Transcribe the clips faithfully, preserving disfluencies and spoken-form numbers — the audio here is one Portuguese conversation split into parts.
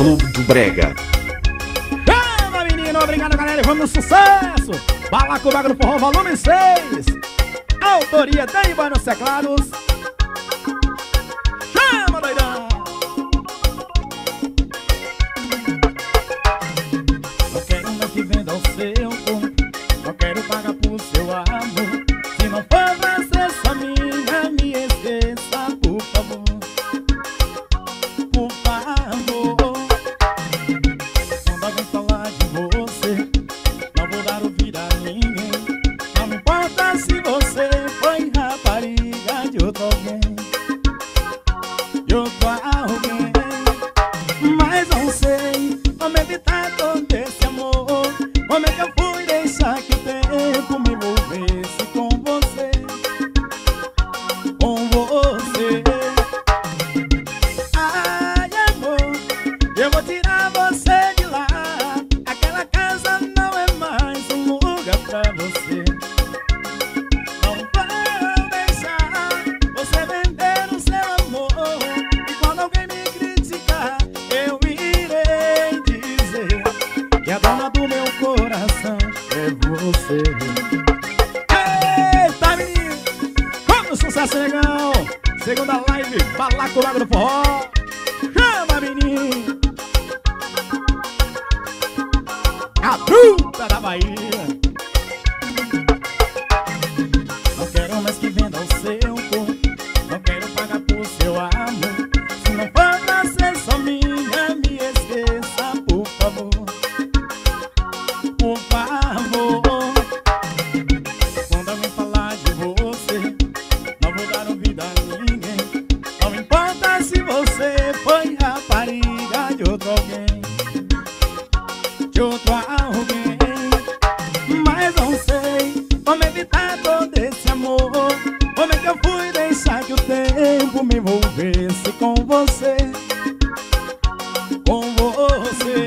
Clube do Brega. Chama, menino, obrigado, galera, vamos no sucesso. Balacobaga do Forró, volume seis. Autoria Dani Boy nos teclados. Chama, doidão. Não quero mais que venda o seu corpo, não quero pagar por seu amor. Se não for pra ser só minha, me esqueça, por favor. Por favor. Quando alguém falar de você, não vou dar ouvido a ninguém. Não me importa se você foi rapariga de outro alguém, de outro alguém. Mas não sei como evitar todo esse amor. Como é que eu fui deixar que o tempo me envolvesse com você, com você. Ai, amor, eu vou tirar você de lá. Aquela casa não é mais um lugar pra você. Não vou deixar você vender o seu amor. E quando alguém me criticar, eu irei dizer que a dona do meu coração é você. Eita, menino, vamos, sucesso legal. Segunda live, Balacobaga do Forró. Chama, menino. A truta da Bahia. Não quero mais que venda o seu corpo, não quero pagar por seu amor. Se não for pra ser só minha, me esqueça, por favor. Por favor. Quando alguém falar de você, não vou dar ouvido a ninguém. Não importa se você foi rapariga de outro alguém, de outro alguém. Mas não sei como evitar todo esse amor. Como é que eu fui deixar que o tempo me envolvesse com você, com você.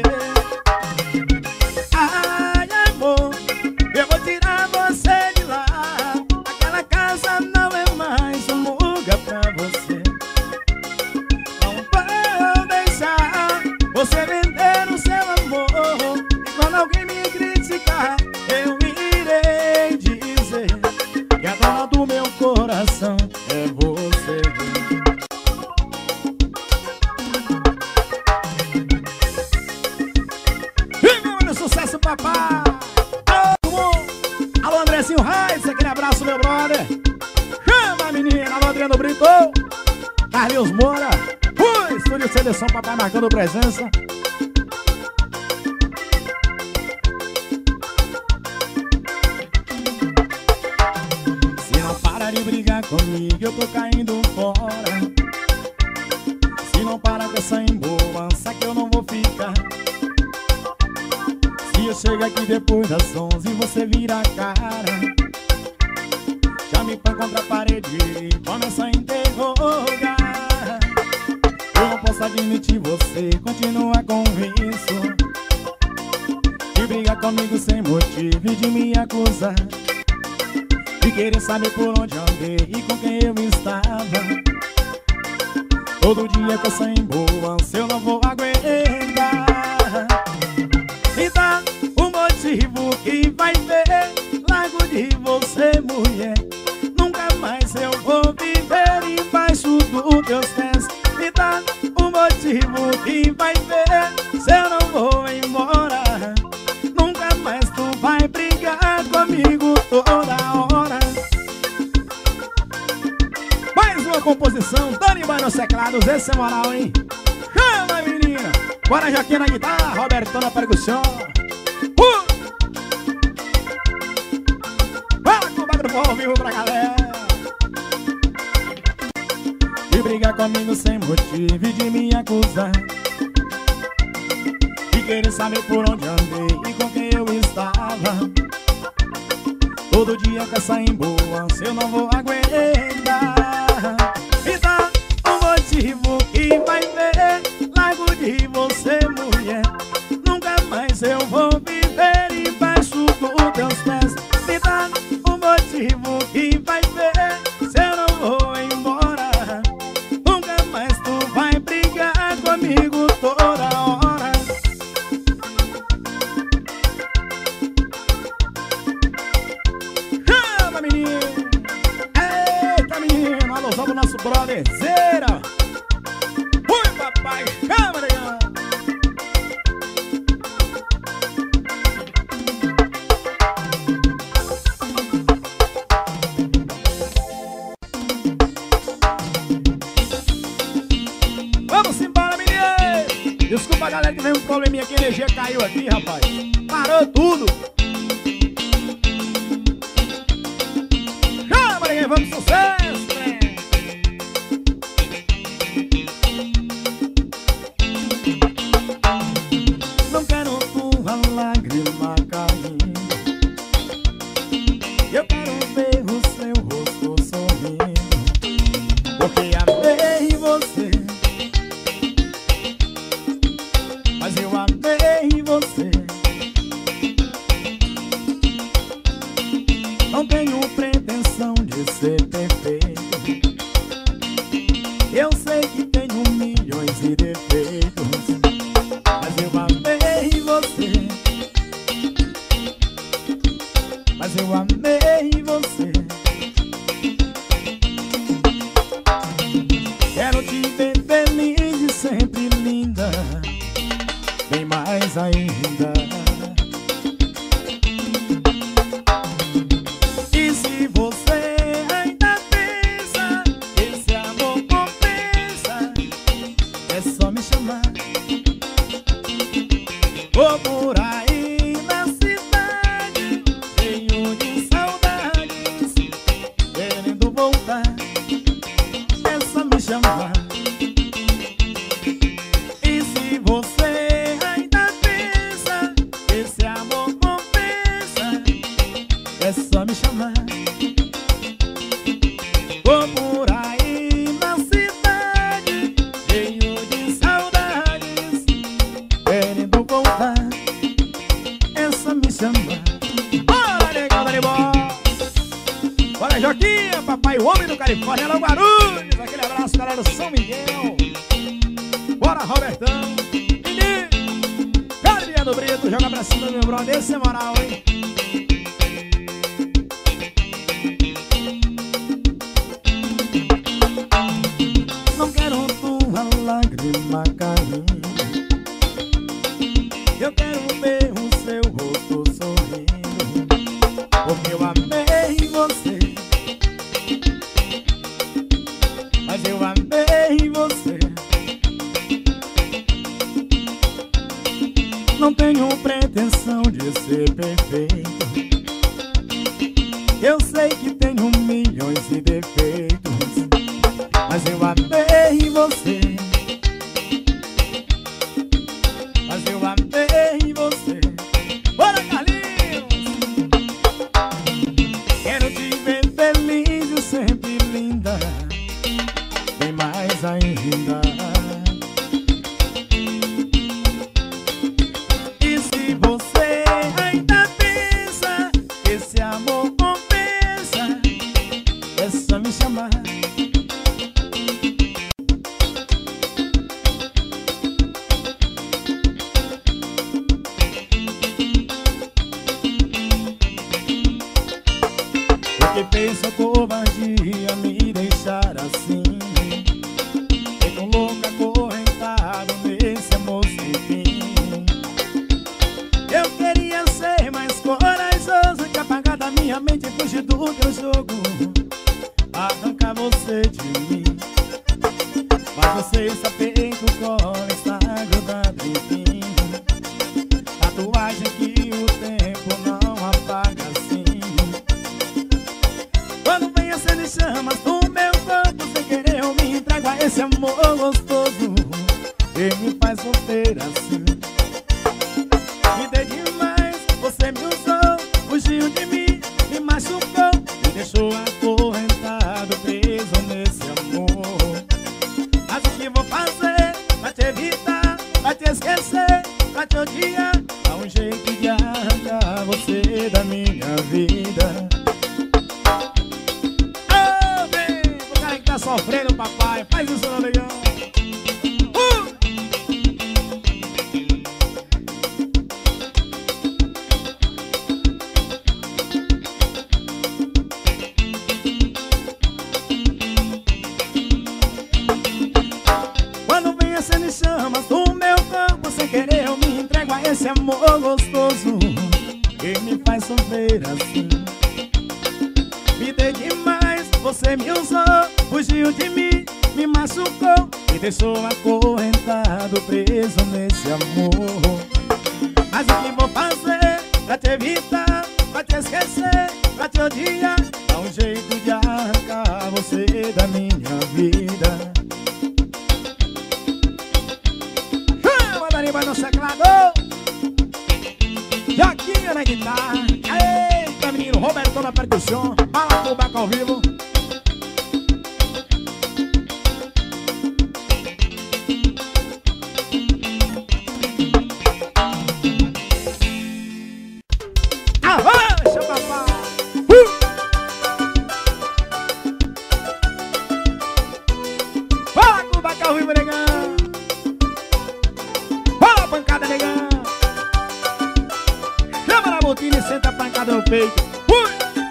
Ai, amor, eu vou tirar você de lá. Aquela casa não é mais um lugar pra você. Não vou deixar você vender o seu amor. E quando alguém me criticar, eu irei dizer que a dona do meu coração é você. E meu sucesso, papai. Alô, alô, Andrezinho Reis, aquele abraço, meu brother. Chama, menina, alô, Adriano Brito, Carlinhos Moura. Ui, estúdio C D Som, papai marcando presença. Se não para de brigar comigo, eu tô caindo fora. Se não para com essa embolança que eu não vou ficar. Se eu chego aqui depois das onze e você vira a cara, já me põe contra a parede e começa a interrogar. Eu não posso admitir você continuar com isso, de brigar comigo sem motivo e de me acusar, de querer saber por onde andei e com quem eu estava. Todo dia com essa embolança eu não vou aguentar. Me dá um motivo que vai ver. Largo de você, mulher. Nunca mais eu vou viver embaixo dos teus pés. Me dá um motivo que vai ver. Se eu não vou embora, nunca mais tu vai brigar comigo toda hora. Mais uma composição, Dani Boy nos teclados, esse é moral, hein? Chama, menina! Bora, Joaquim na guitarra, Robertão na percussão. Uh! Balacobaga do Forró, vivo pra galera. De brigar comigo sem motivo e de me acusar, de querer saber por onde andei e com quem eu estava. Todo dia com essa embolança eu não vou aguentar. Me dá um motivo que vai ver. Largo de você, mulher. Nunca mais eu vou viver embaixo dos teus pés. Me dá um motivo que vai ver. Se eu não vou embora, nunca mais tu vai brigar comigo toda hora. Vamos embora, menino. Desculpa, galera, que teve um probleminha aqui. A energia caiu aqui, rapaz. Parou tudo. Chama, ninguém, vamos sucesso, né? Não quero tua lágrima caindo, eu quero ver o seu rosto sorrindo, porque amei você, mas eu amei você. Não tenho pretensão de ser perfeito, eu sei que tenho milhões de defeitos, mas eu amei você, mas eu amei você. Quero te ver feliz e sempre linda, bem mais ainda. E se você ainda pensa que esse amor compensa, é só me chamar. Vou por aí na cidade, cheio de saudades, querendo voltar, é só me chamar. E se você ainda pensa que esse amor compensa, é só me chamar. Vou por aí na cidade, cheio de saudades, querendo voltar, é só me chamar. Bora, negão, dali, bora. Bora, Joquinha, papai, o homem do Califórnia, Alô, Guarulhos. Aquele abraço, galera do São Miguel. Bora, Robertão. Menino, Gabriel Brito, joga pra cima do meu brother. Esse é moral, hein? Não quero tua lágrima caindo, eu quero ver o seu rosto sorrindo, porque eu amei você, mas eu amei você. Não tenho pretensão de ser perfeito, eu sei que tenho milhões de defeitos, mas eu amei você, mas eu amei você. Bora, Carlinhos. Quero te ver feliz e sempre linda, bem mais ainda. E se você ainda pensa que esse amor compensa, é só me chamar. Porque fez sua covardia me deixar assim, feito um louco acorrentado nesse amor sem fim. Eu queria ser mais corajoso, que apagar da minha mente e fugir do teu jogo, arrancar você de mim. Mas você está feito cola, está grudado em mim, tatuagem que o tempo não apaga assim. Quando vem acender chamas no meu corpo, sem querer eu me entrego a esse amor gostoso que me faz sofrer assim. Me dei demais, você me usou, fugiu de mim, me machucou, me deixou acorrentado, preso nesse amor. Mas o que vou fazer pra te evitar, pra te esquecer, pra te odiar? Dá um jeito de arrancar você da minha vida. Tá sofrendo, papai, faz isso não, legal. Uh! Quando vem acende chamas no meu corpo, sem querer eu me entrego a esse amor gostoso que me faz sofrer assim. Me dei demais, você me usou, fugiu de mim, me machucou, me Eu sou acorrentado, preso nesse amor. Mas o que vou fazer pra te evitar, pra te esquecer, pra te odiar? Dá um jeito de arrancar você da minha vida. Chama, Dani, vai no teclado. Jaquinha na guitarra. Eita, menino, Roberto na percussão. Fala com o Baco ao vivo. Arrancha, papai. Uh! Fala com o Baco ao vivo, negão. Fala, pancada, negão. Chama na botina e senta a pancada no peito. Ui!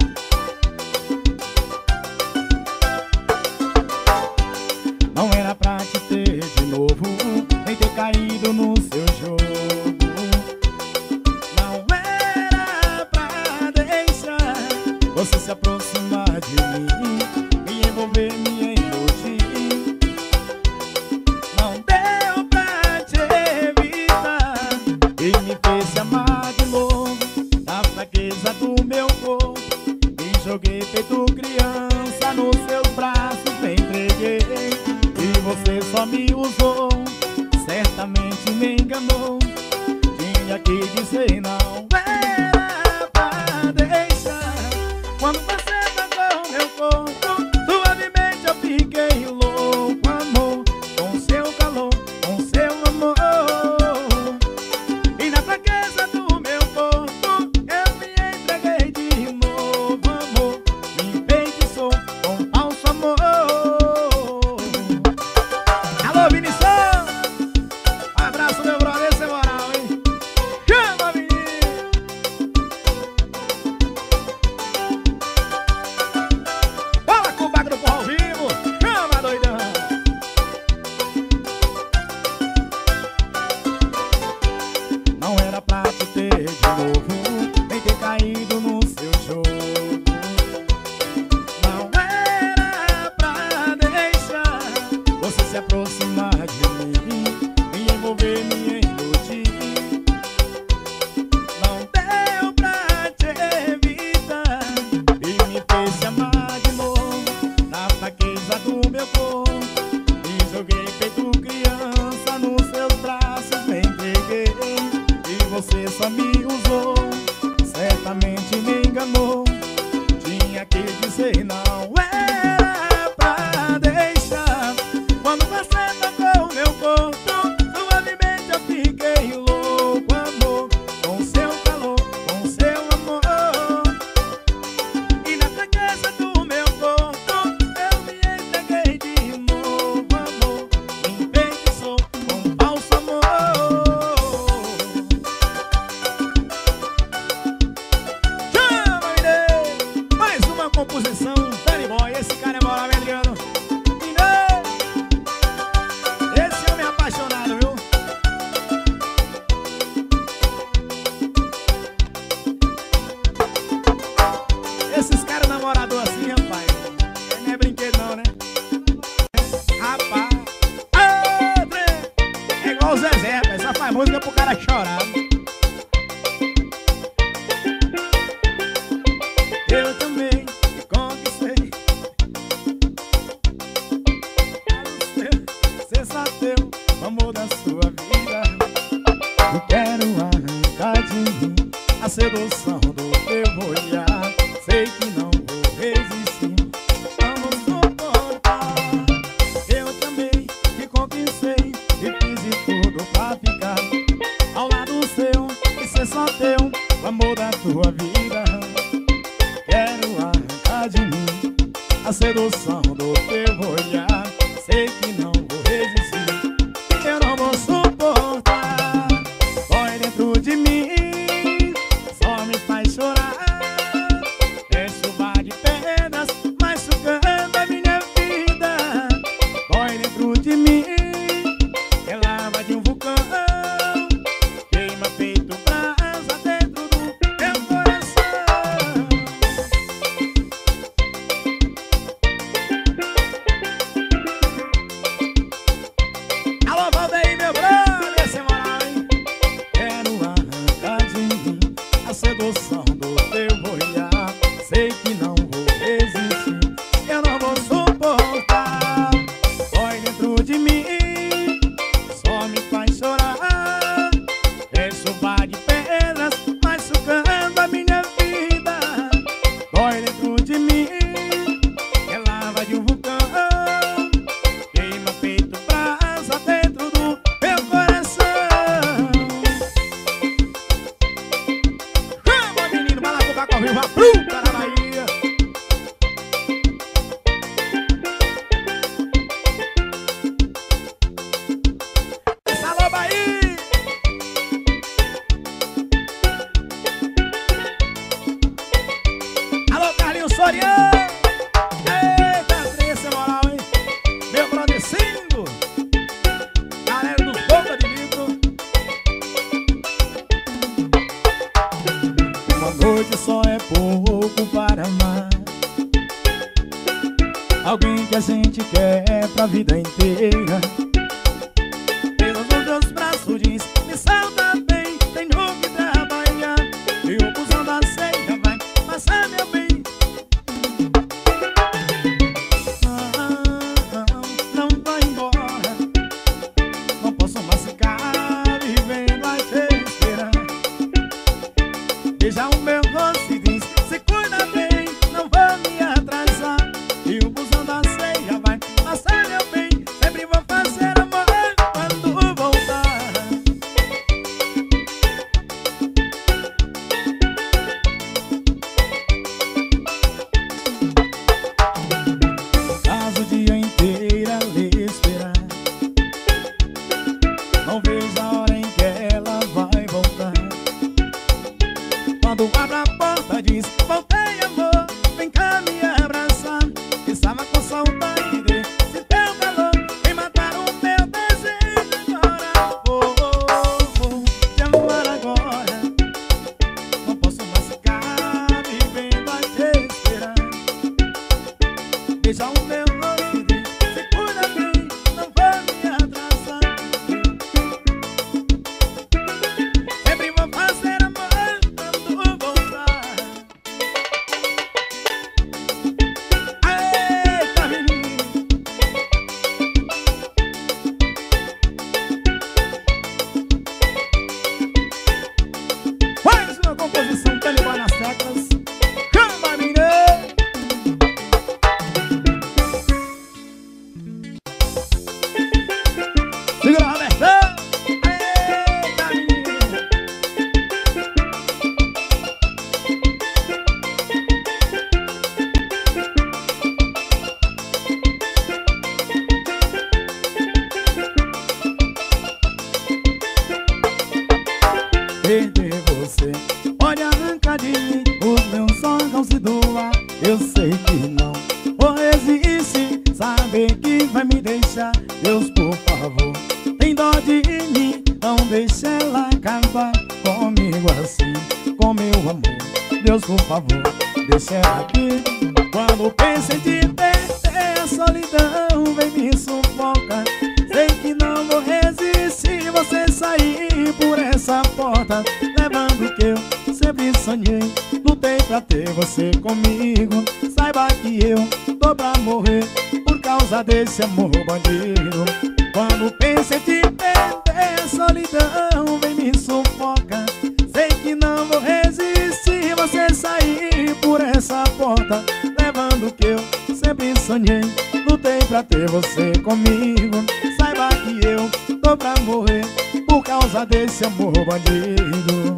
Não era pra te ter de novo, nem ter caído no seu jogo. Não era pra deixar você se aproximar de mim, me envolver, me iludir. Não deu pra te evitar e me fez se amar de novo. Na fraqueza do meu corpo, me joguei feito criança nos seus braços, me entreguei. E você só me usou, certamente me enganou. Tinha que dizer não era pra deixar. Quando você tocou meu corpo, suavemente eu fiquei louco, amor. Com seu calor, com seu amor. E na fraqueza do meu corpo, eu me entreguei de novo, amor. Me enfeitiçou com falso amor. Alô, Vinição! Um abraço, meu brother, esse é moral, hein? Chama, menino! Fala com o Baco do Forró ao vivo! Chama, doidão! Não era pra te ter de novo, nem ter caído no seu jogo. Não era pra deixar você se aproximar de mim, me envolver, me iludir. Não deu pra te evitar e me fez se amar de novo. Na fraqueza do meu corpo, me joguei feito criança nos seus braços, me entreguei. E você só me usou, certamente me enganou. Tinha que dizer não era pra deixar. Quando você tocou meu corpo, suavemente eu fiquei louco, amor. Com seu calor, com seu amor. E na fraqueza do meu corpo, eu me entreguei de novo, amor. Me enfeitiçou com falso amor. Chama, menino! Mais uma composição, Danny Boy. Esse cara é moral, Adriano. Menino! Esse é o meu apaixonado, viu? Esses caras namorador assim, rapaz, não é brinquedo não, né? Rapaz, ah, trem. É igual o Zezé, rapaz, só faz música pro cara chorar. Eu também te conquistei. Você só deu o amor da sua vida. Eu quero arrancar de mim a sedução do teu olhar. Sei que não vou resistir, vamos suportar. Eu também te conquistei e fiz de tudo pra ficar ao lado seu e ser só teu, o amor da tua vida. Quero arrancar de mim a sedução do teu olhar. Sei que não vou resistir, eu não vou suportar. Dói dentro de mim, só me faz chorar. É chuva de pedras, machucando a minha vida. Dói dentro de mim, é lava de um vulcão. Queima feito brasa dentro do meu coração. pouco para amar alguém que a gente quer pra vida inteira. Pelos teus braços diz, me salta bem, tenho que trabalhar, e o busão da ceia vai passar meu bem. Não, não vai embora, não posso mais ficar vivendo a te esperar. Beija o meu rosto e diz, se cuida bem, não vou me atrasar, e o busão da ceia vai passar meu bem. Sempre vou fazer amor quando voltar. Passo o dia inteiro a lhe esperar, não vejo a hora em que ela vai voltar. Quando abre a porta diz, voltei amor, vem cá me abraçar. Estava com saudade desse teu calor, vem matar o meu desejo agora. Vou, vou te amar agora, não posso mais ficar vivendo a te esperar. Beija o meu rosto e diz, se cuida bem, não vou me atrasar. Sempre vou fazer amor quando voltar. Eita, menino, mais uma composição que ele vai nas teclas. Chama, menino. Segura, Robertão. Eita, menino. Perder você pode arrancar de mim os meus sonhos se doar. Eu sei que não vou resistir, saber que vai me deixar. Deus, por favor, tem dó de mim, não deixe ela acabar comigo assim, com meu amor. Deus, por favor, deixa ela aqui. Quando penso em te perder, a solidão vem me sufocar. Sei que não vou resistir, você sair por essa porta, levando o que eu sempre sonhei. Lutei pra ter você comigo, saiba que eu tô pra morrer por causa desse amor bandido. Quando penso em te perder, a solidão vem me sufocar. Sei que não vou resistir, você sair por essa porta, levando o que eu sempre sonhei. Lutei pra ter você comigo, saiba que eu tô pra morrer por causa desse amor bandido.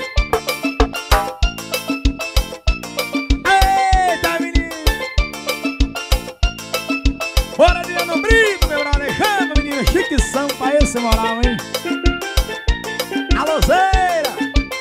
Eita, menino, bora de ano brito, meu brother. Chama, menino, chique sampa, esse moral, hein? Alôzeira,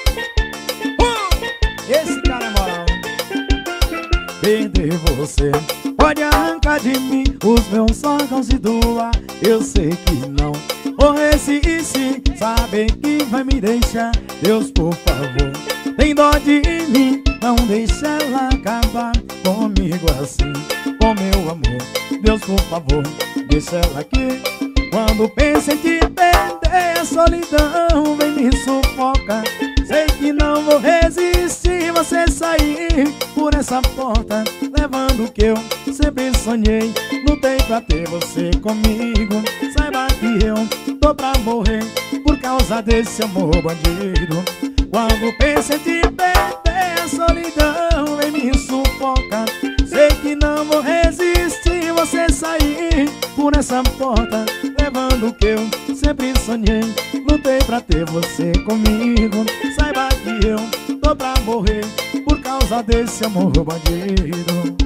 uh, esse cara é moral, hein? Perder você pode arrancar de mim os meus sonhos e doar. Eu sei que não vou resistir, saber que vai me deixar. Deus, por favor, tem dó de mim, não deixe ela acabar comigo assim, com meu amor. Deus, por favor, deixa ela aqui. Quando penso em te perder, a solidão vem me sufocar. Sei que não vou resistir, você sair por essa porta, levando o que eu sempre sonhei. Lutei pra ter você comigo, saiba que eu tô pra morrer por causa desse amor bandido. Quando penso em te perder, a solidão vem me sufocar. Sei que não vou resistir, você sair por essa porta, levando o que eu sempre sonhei. Lutei pra ter você comigo, saiba que eu tô pra morrer por causa desse amor bandido.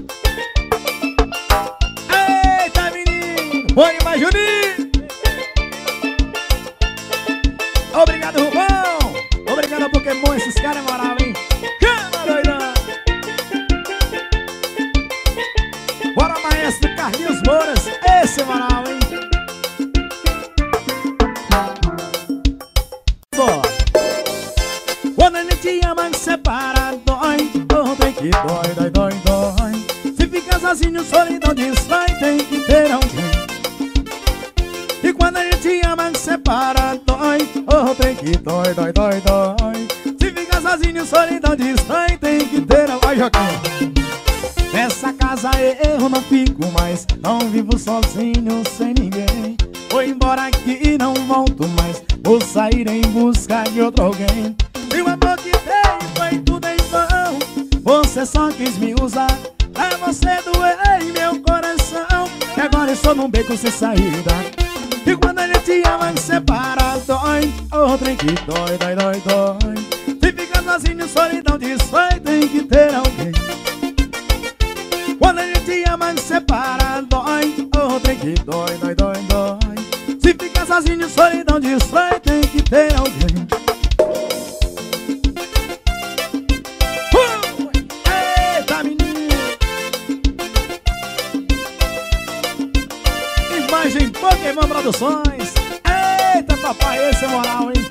Eita, menino, foi mais Juninho. Obrigado, Rubão. Obrigado, Pokémon, esses caras é moral, hein? Cama, doidão. Bora, maestro Carlinhos Mouras, esse é moral, hein? Quando a gente ama, separa, dói, dói. sozinho, solidão destrói, tem que ter alguém. E quando a gente ama, separa, dói. Oh, tem que dói, dói, dói, dói. Se fica sozinho, solidão destrói, tem que ter alguém. Joaquim. Nessa casa eu não fico mais, não vivo sozinho sem ninguém. Vou embora aqui e não volto mais, vou sair em busca de outro alguém. E o amor que dei foi tudo em vão, você só quis me usar, pra você doer em meu coração. E agora eu estou num beco sem saída. E quando a gente ama, separa, dói. Oh, trem que dói, dói, dói, dói. Se fica sozinho, solidão destrói, tem que ter alguém. Quando a gente ama, separa, dói. Oh, trem que dói, dói, dói, dói. Se fica sozinho, solidão destrói, tem que ter alguém. uh! Eita, menino! Imagem Pokémon Produções. Eita, papai, esse é moral, hein?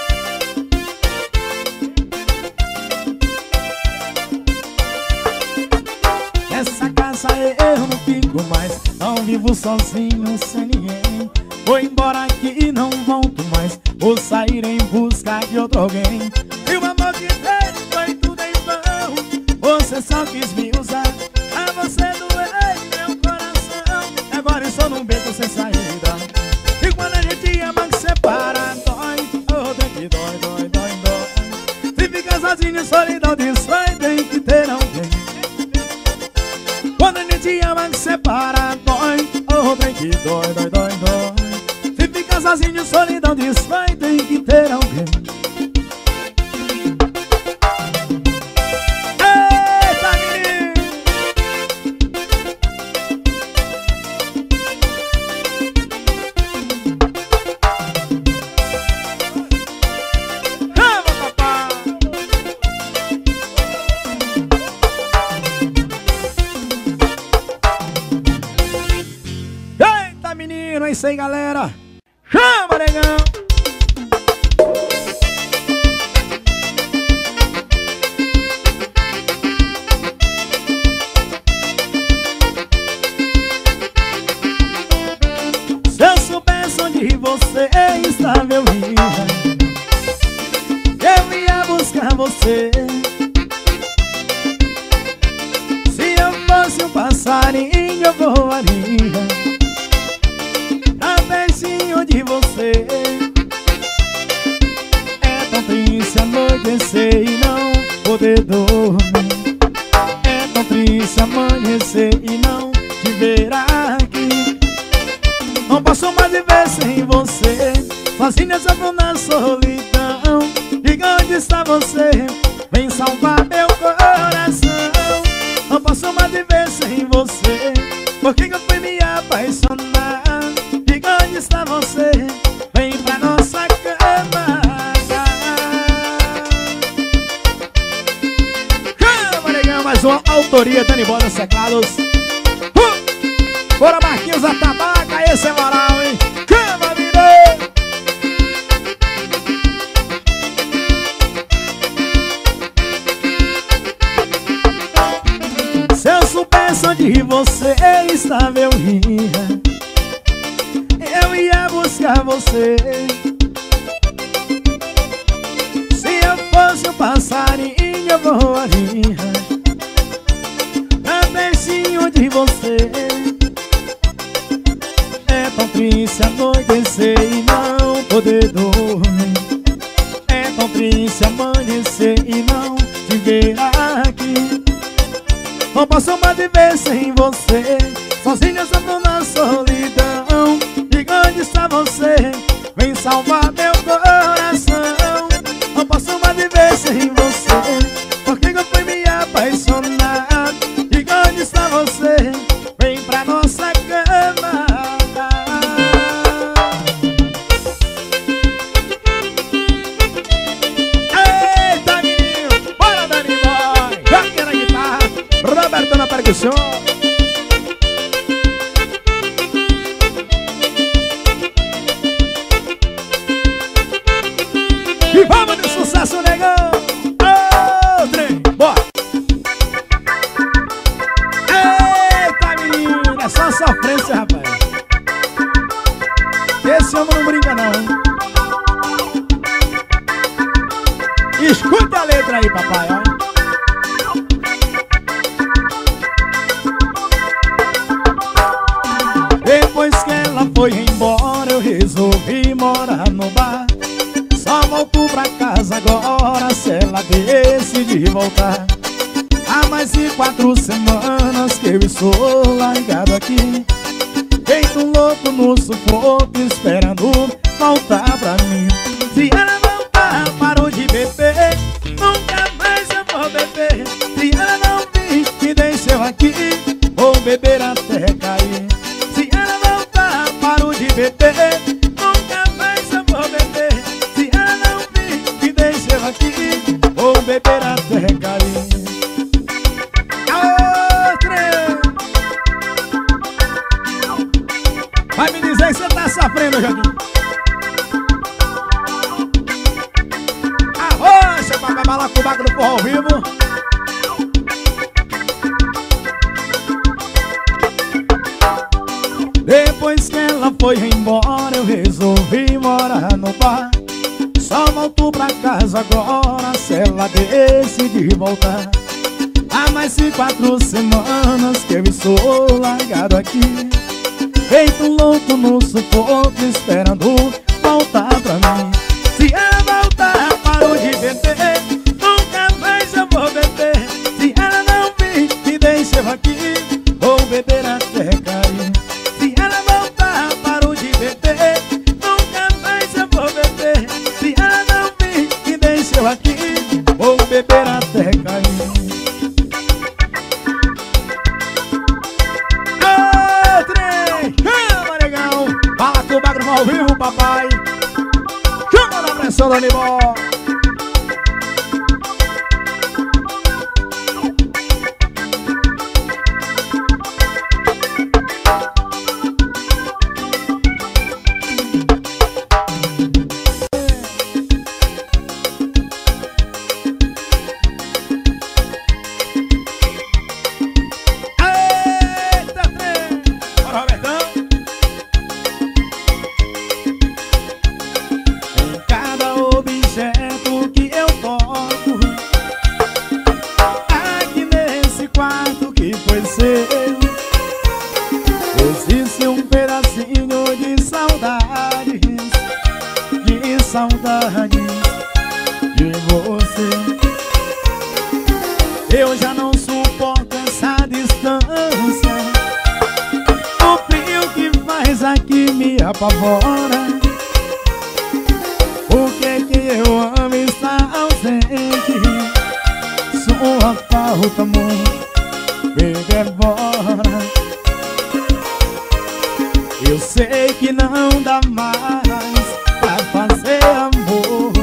Nessa casa eu não fico mais, não vivo sozinho sem ninguém. Vou embora aqui e não volto mais, vou sair em busca de outro alguém. E o amor que fez foi tudo em vão, você só quis me usar, pra você doer meu coração. Agora estou num beco sem saída. E quando a gente ama, que separa, dói. Oh, tem que dói, dói, dói, dói. Se fica sozinho, solidão destrói, tem que ter alguém. Quando a gente ama, que separa, dói. Oh, tem que dói, dói, dói, dói. Se fica sozinho, solidão destrói, tem que ter alguém. Eita, menino! Vamos, papai! Eita, menino, é isso aí, galera. Chama, negão. Se eu soubesse onde você estava, eu ia, eu ia buscar você. Se eu fosse um passarinho, eu voaria pertinho de você. É tão triste anoitecer e não poder dormir. É tão triste amanhecer e não te ver aqui. Não posso mais viver sem você, sozinha sofro na solidão. Diga onde está você, vem salvar meu coração. Não posso mais viver sem você, porque eu fui me apaixonar. Diga onde está você, vem pra nossa cama. Cama, negão, mais uma autoria, Dani Bola Seclados. uh! Bora, Marquinhos da Tabaca, esse é moral, hein? Cama, virou! Se eu soubesse onde você estava, eu ia, eu ia buscar você. Se eu fosse um passarinho, eu voaria pra pertinho de você. É tão triste anoitecer e não poder dormir. É tão triste amanhecer e não te ver aqui. Não posso mais viver sem você, sozinha sofro na solidão. Diga onde está você, vem salvar meu coração. Não posso mais viver sem você, porque eu fui me apaixonar. Diga onde está você, vem pra nossa cama. Eita, menino, bora, Dani Boy. Joaquim na guitarra, Roberto na percussão. Escuta a letra aí, papai, ó. Depois que ela foi embora, eu resolvi morar no bar. Só volto pra casa agora se ela decidir voltar. Há mais de quatro semanas que eu estou largado aqui, feito um louco no sufoco, esperando voltar pra mim. Se ela voltar, parou de beber, nunca mais eu vou beber. Se ela não vir, me deixou aqui, vou beber até cair. Se ela voltar, parou de beber, nunca mais eu vou beber. Se ela não vir, me deixou aqui, vou beber até cair. Vai me dizer que você tá sofrendo, Joaquim. Arrocha, papai, balacobaco do forró ao vivo. Depois que ela foi embora, eu resolvi morar no bar. Só volto pra casa agora se ela decidir voltar. Há mais de quatro semanas que eu estou largado aqui, feito um louco no sufoco, esperando voltar pra mim. Se ela voltar, parou de beber, nunca mais eu vou beber. Se ela não vir, me deixou aqui, vou beber até cair. Se ela voltar, parou de beber, nunca mais eu vou beber. Se ela não vir, me deixou aqui, vou beber até cair. Balacobaco ao vivo, papai. Chama na pressão do animal. Existe um pedacinho de saudades, de saudades de você. Eu já não suporto essa distância, o frio que faz aqui me apavora. Por que que eu amo estar ausente? Sua falta, amor, me devora. Eu sei que não dá mais pra fazer amor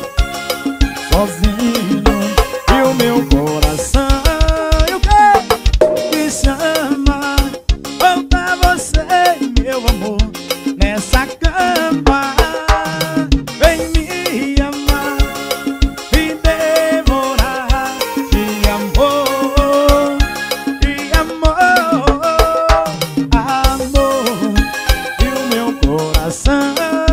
sozinho, e o meu coração, e o que me chama, volta você, meu amor, nessa cama. Vem me amar, me devorar de amor, de amor, amor. Coração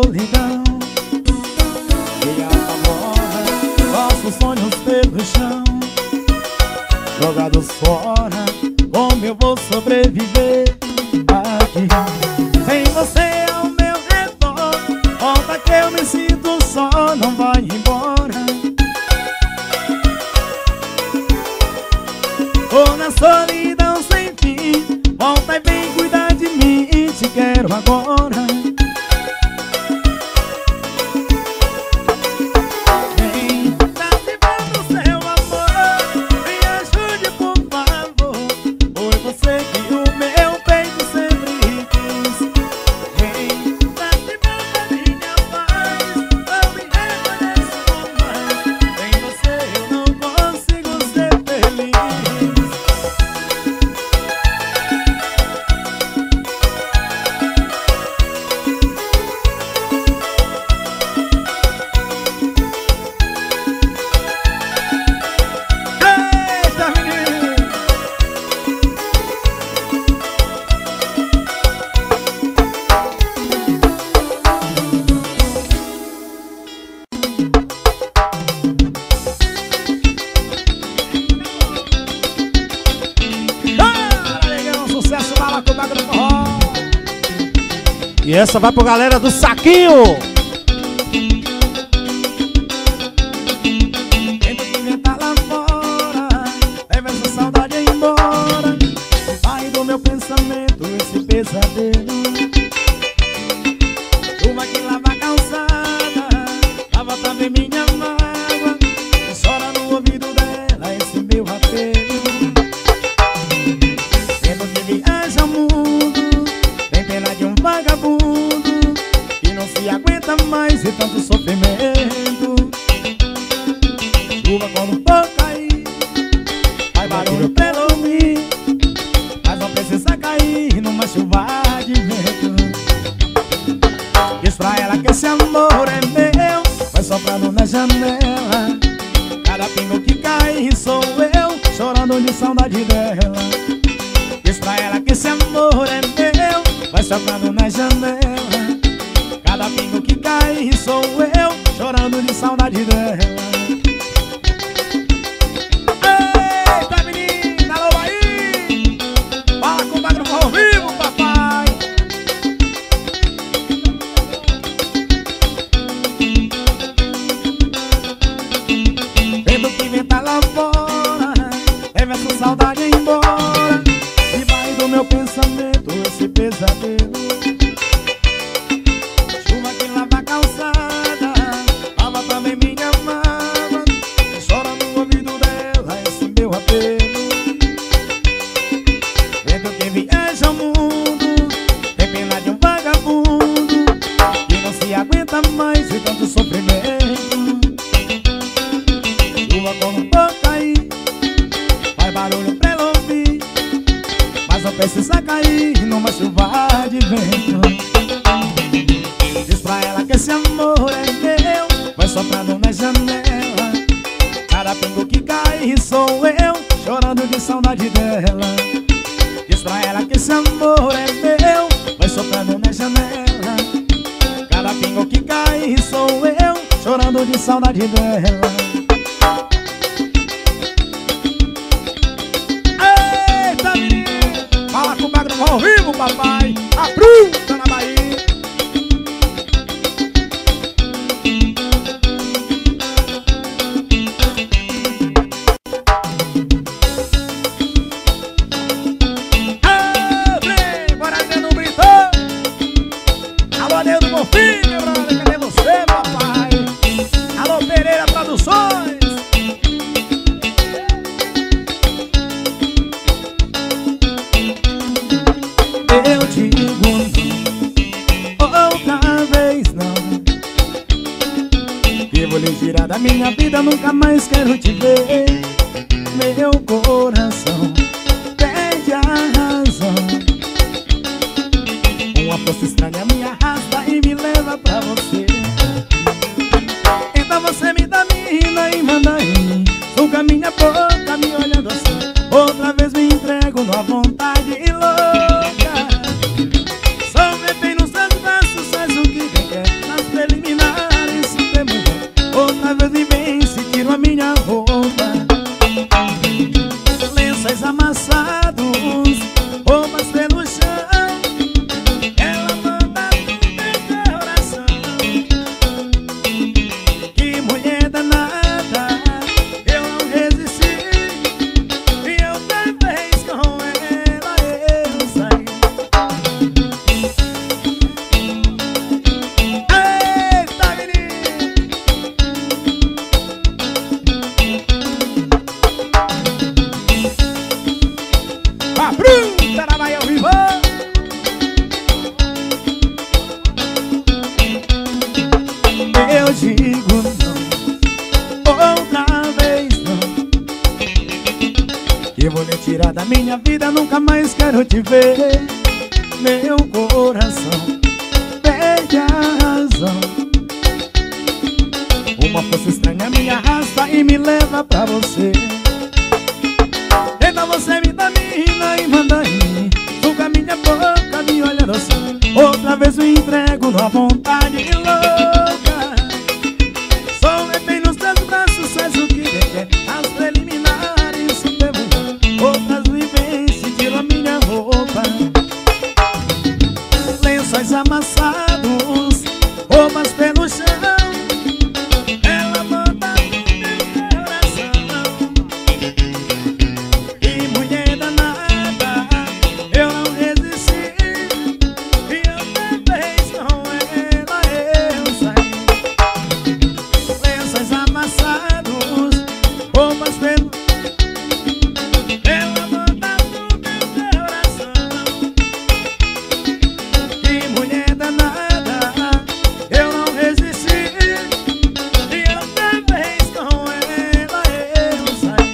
solidão me apavora, nossos sonhos pelo chão, jogados fora. Como eu vou sobreviver aqui sem você ao meu redor? Volta que eu me sinto só, não vai embora. Tô na solidão sem fim, volta e vem cuidar de mim, te quero agora. Vem, traz do seu amor, me ajude por favor. Foi você que o meu peito sempre quis. Vem, traz da minha paz, não me reconheço mais. Sem você eu não consigo ser feliz. E essa vai pra galera do Saquinho. Tenta te inventar lá fora, leva essa saudade embora. Vai do meu pensamento esse pesadelo. Chuva que lava a calçada, lava também minha mágoa. Chora no ouvido dela esse meu apelo. Tempo que viaja o mundo, tem pena de um vagabundo que não se aguenta mais e tanto sofrimento. Chuva quando for cair, faz barulho pra ela ouvir, mas não precisa cair numa chuva de vento. Diz pra ela que esse amor é meu, vai soprando na janela. Cada pingo que cai sou eu, chorando de saudade dela. Diz pra ela que esse amor é meu, vai soprando na janela. Cada pingo que cai sou eu, chorando de saudade dela. Eita menina, alô aí, fala com o Magro ao vivo, papai. Vendo que venta lá fora, leva essa saudade embora. E vai do meu pensamento esse pesadelo. Chuva que lava a calçada, lava também minha mágoa. Chora no ouvido dela esse meu apelo. Vendo que viaja o mundo, tem pena de um vagabundo que não se aguenta mais e tanto sofrimento. Chuva quando for cair, faz barulho pra ela ouvir, mas não precisa cair numa chuva de vento. Diz pra ela que esse amor é meu, vai soprando na janela. Cada pingo que cai sou eu, chorando de saudade dela. Diz pra ela que esse amor é meu, vai soprando na janela. Cada pingo que cai sou eu, chorando de saudade dela. Eita menino, fala com o Magro ao vivo, papai. A bruta na Bahia. Filho, meu brother, cadê você, papai? Alô, Pereira Produções. Eu digo não, outra vez não. Que vou lhe tirar da minha vida, nunca mais quero te ver. Meu coração perde a razão. Uma força estranha me arrasta e me leva pra você. Então você me domina e manda em mim, suga minha boca me olhando assim. Outra vez me entrego numa vontade louca. Sou refém nos seus braços, faz o que quer nas tira da minha vida, nunca mais quero te ver. Meu coração perde a razão. Uma força estranha me arrasta e me leva pra você. Então você me domina e manda em mim, suga minha boca, me olhando assim. Outra vez me entrego numa vontade louca. Sou refém nos teus braços, faz o que quer. As preliminares, isso devo. Outras vivências, tiro a minha roupa. Lençóis amassados, roupas pelo chão. Ela manda no meu coração. E mulher danada, eu não resisti. E outra vez com ela eu saí. Lençóis amassados, roupas pelo. Ela manda no meu coração. Que mulher danada, eu não resisti. E outra vez com ela eu saí.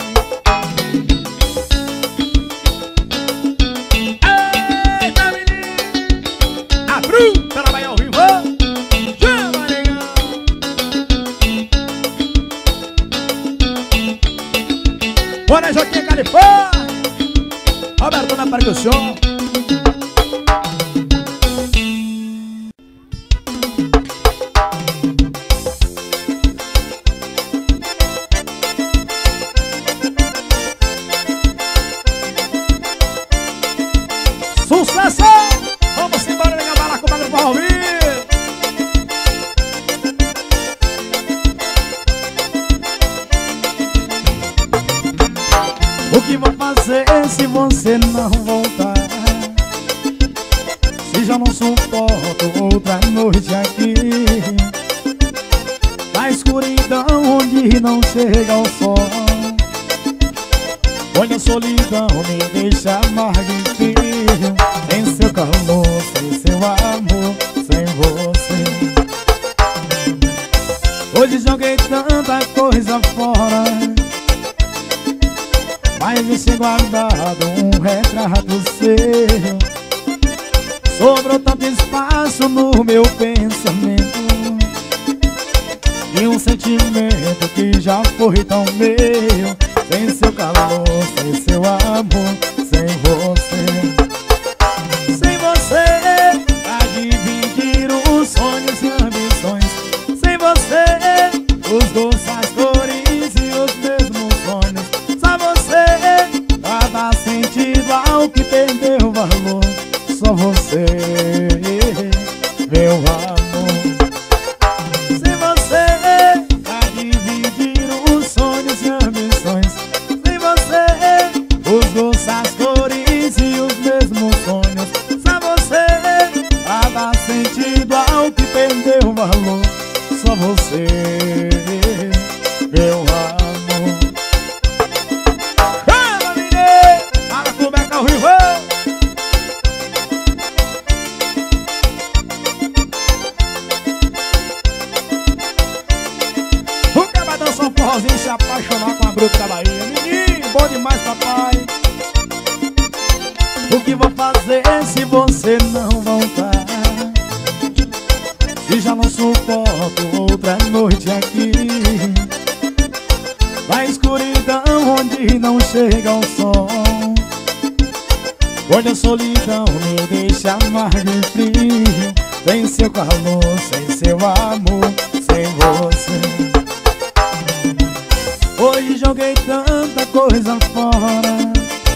Eita, menino! A bruta ela vai ao vivo. Chama, negão! Bora, Joaquim, Califórnia! Roberto na percussão. Sucesso! Vamos embora, nega, bala com o bagulho pra ouvir. O que vou fazer se você não voltar? Se já não suporto outra noite aqui, na escuridão onde não chega o sol. Olha a solidão, me deixa amarguinho. Sem seu calor, sem seu amor, sem você. Hoje joguei tanta coisa fora, mas deixei guardado um retrato seu. Sobrou tanto espaço no meu pensamento, e um sentimento que já foi tão meu. Sem seu calor, sem seu amor, sem você. Sem você, pra dividir os sonhos e ambições. Sem você, os doces cores e os mesmos sonhos. Só você, pra dar sentido ao que perdeu valor. Só você, meu amor. Sem você, pra dividir os sonhos e ambições. Sem você, os doces cores e os mesmos sonhos. Só você, pra dar sentido ao que perdeu valor. Só você, meu amor. Chama, menino! Para com o beca ao vivo! O que vai dançar um forrozinho e se apaixonar com a bruta da Bahia? Menino, bom demais, papai. O que vou fazer se você não voltar? Se já não suporto outra noite aqui, na escuridão onde não chega o sol. Olha a solidão, me deixa amargo e frio. Sem seu calor, sem seu amor, sem você. Hoje joguei tanta coisa fora,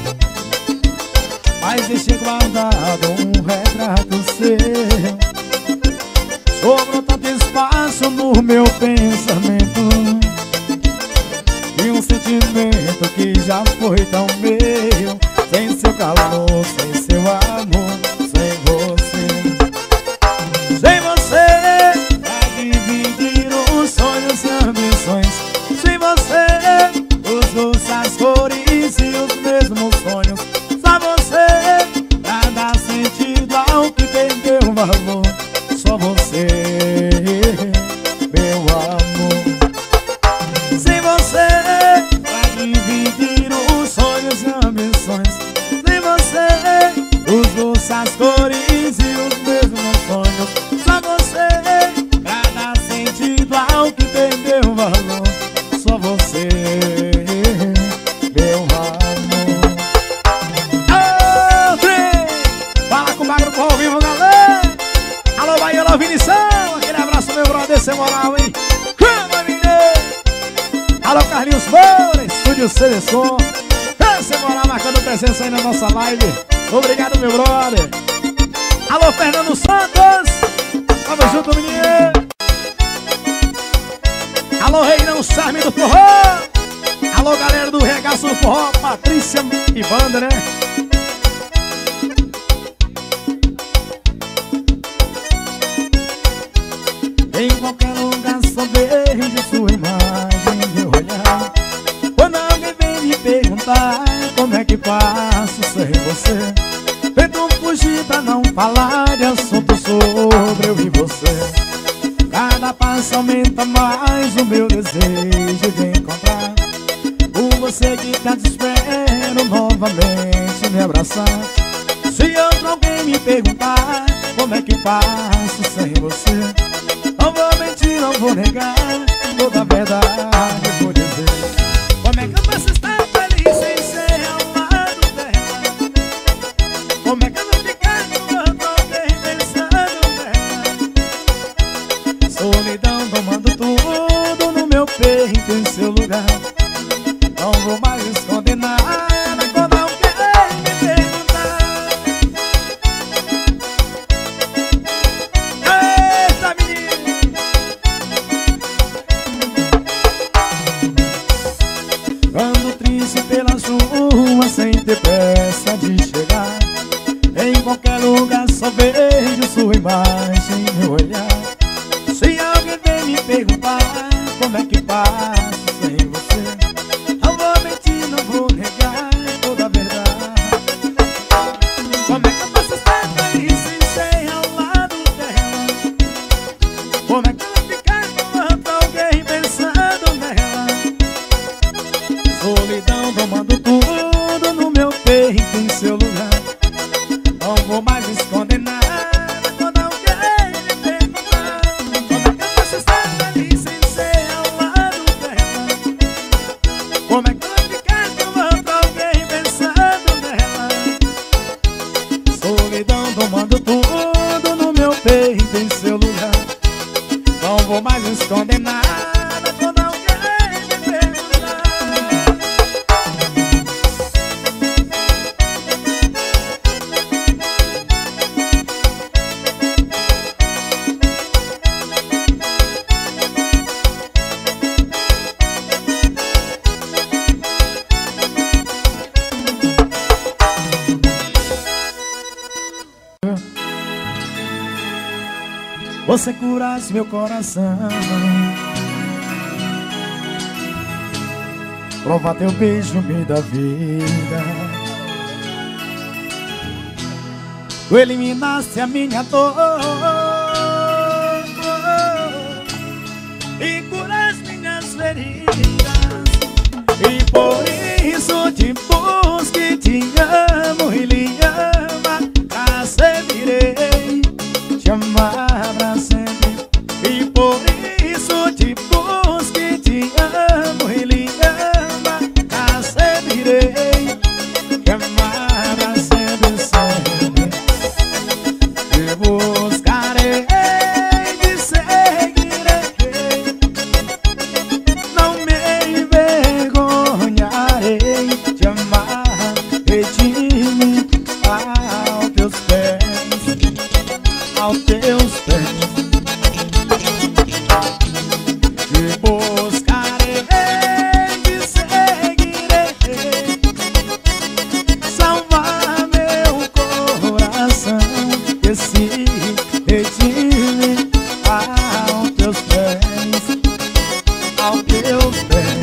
mas deixei guardado um retrato seu. Sobrou tanto espaço no meu pensamento, e um sentimento que já foi tão meu. Sem seu calor, sem seu amor, sem você. Sem você, pra dividir os sonhos e ambições. Sem você, os doces cores e os mesmos sonhos. Só você, pra dar sentido ao que perdeu valor. Só você, meu amor. Sem você, pra dividir os sonhos e ambições. amor que perdeu o valor. Só você, meu amor. Ô, trem! Fala com o Magro por ao vivo, galera. Alô, Bahia, alô, Vinição. Aquele abraço, meu brother, sem moral, hein? Chama, menino! Alô, Carlinhos Moura, Estúdio C D Som. Sem moral, marcando presença aí na nossa live. Obrigado, meu brother. Alô, Fernando Santos. Tamo junto, menino. Alô, Reinão Charme do Forró. Alô, galera do Regaço do Forró, Patrícia e banda, né? Em qualquer lugar só vejo sua imagem, meu olhar. Quando alguém vem me perguntar como é que faço sem você, tento fugir pra não falar de assunto sobre eu e você. Cada passo aumenta mais o meu desejo de encontrar por você que tá te espero novamente me abraçar. Se outro alguém me perguntar como é que faço sem você, não vou mentir, não vou negar, toda a verdade eu vou dizer. Como é que eu posso estar feliz sem ser ao lado dela? Como é que eu vou ficar com outro alguém pensando nela? Solidão tomando tudo no meu peito em seu lugar. Não vou mais esconder nada quando alguém me perguntar. Eita, menino! Ando triste pelas ruas sem ter pressa de chegar. Em qualquer lugar só vejo sua imagem em meu olhar. Se alguém vem me perguntar como é que passo sem você, não vou mentir, não vou negar, toda a verdade. Como é que eu posso estar feliz sem ser ao lado dela? Como é que eu vou ficar com outro alguém pensando nela? Solidão tomando tudo no meu peito em seu lugar. Não vou mais esconder nada quando alguém me perguntar. Como é que eu posso estar feliz sem ser ao lado dela? Como é que eu vou ficar com outro alguém pensando nela? Solidão tomando tudo no meu peito em seu lugar. Não vou mais esconder nada quando alguém me perguntar. Você curasse meu coração, provar teu beijo me dá vida. Tu eliminaste a minha dor e curaste minhas feridas. E por isso te busco e te amo e lhe ama. Pra sempre irei te amar pra sempre. E por isso te busco e te amo e lhe ama. Pra sempre irei te amar pra sempre, sempre. Te buscarei, te seguirei. Não me envergonharei de amar redime aos teus pés, aos teus pés. Te buscarei, te seguirei. Salvar meu coração, que se redime aos teus pés, aos teus pés.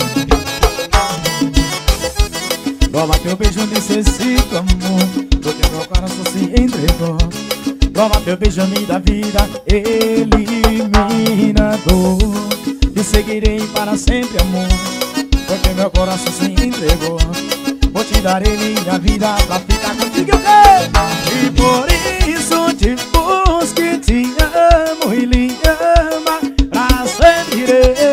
Toma teu beijo, necessito amor, porque meu coração se entregou. Toma teu beijo, me dá vida, elimina a dor. Te seguirei para sempre, amor, porque meu coração se entregou. Vou te dar minha vida pra ficar contigo, eu quero. E por isso te busco e te amo e lhe ama. Pra sempre irei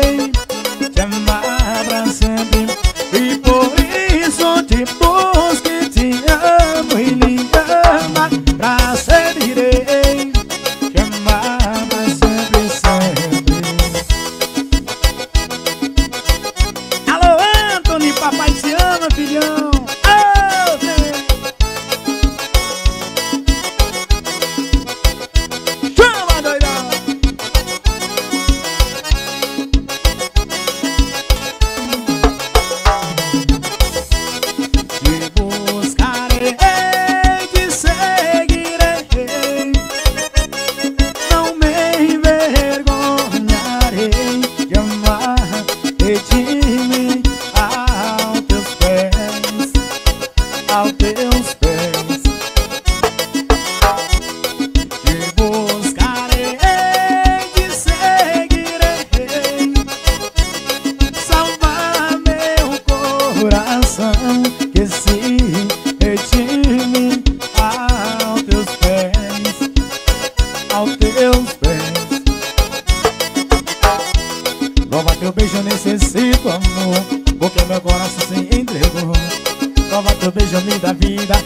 teu beijo, eu necessito amor, porque meu coração se entregou. Prova teu beijo, me dá vida,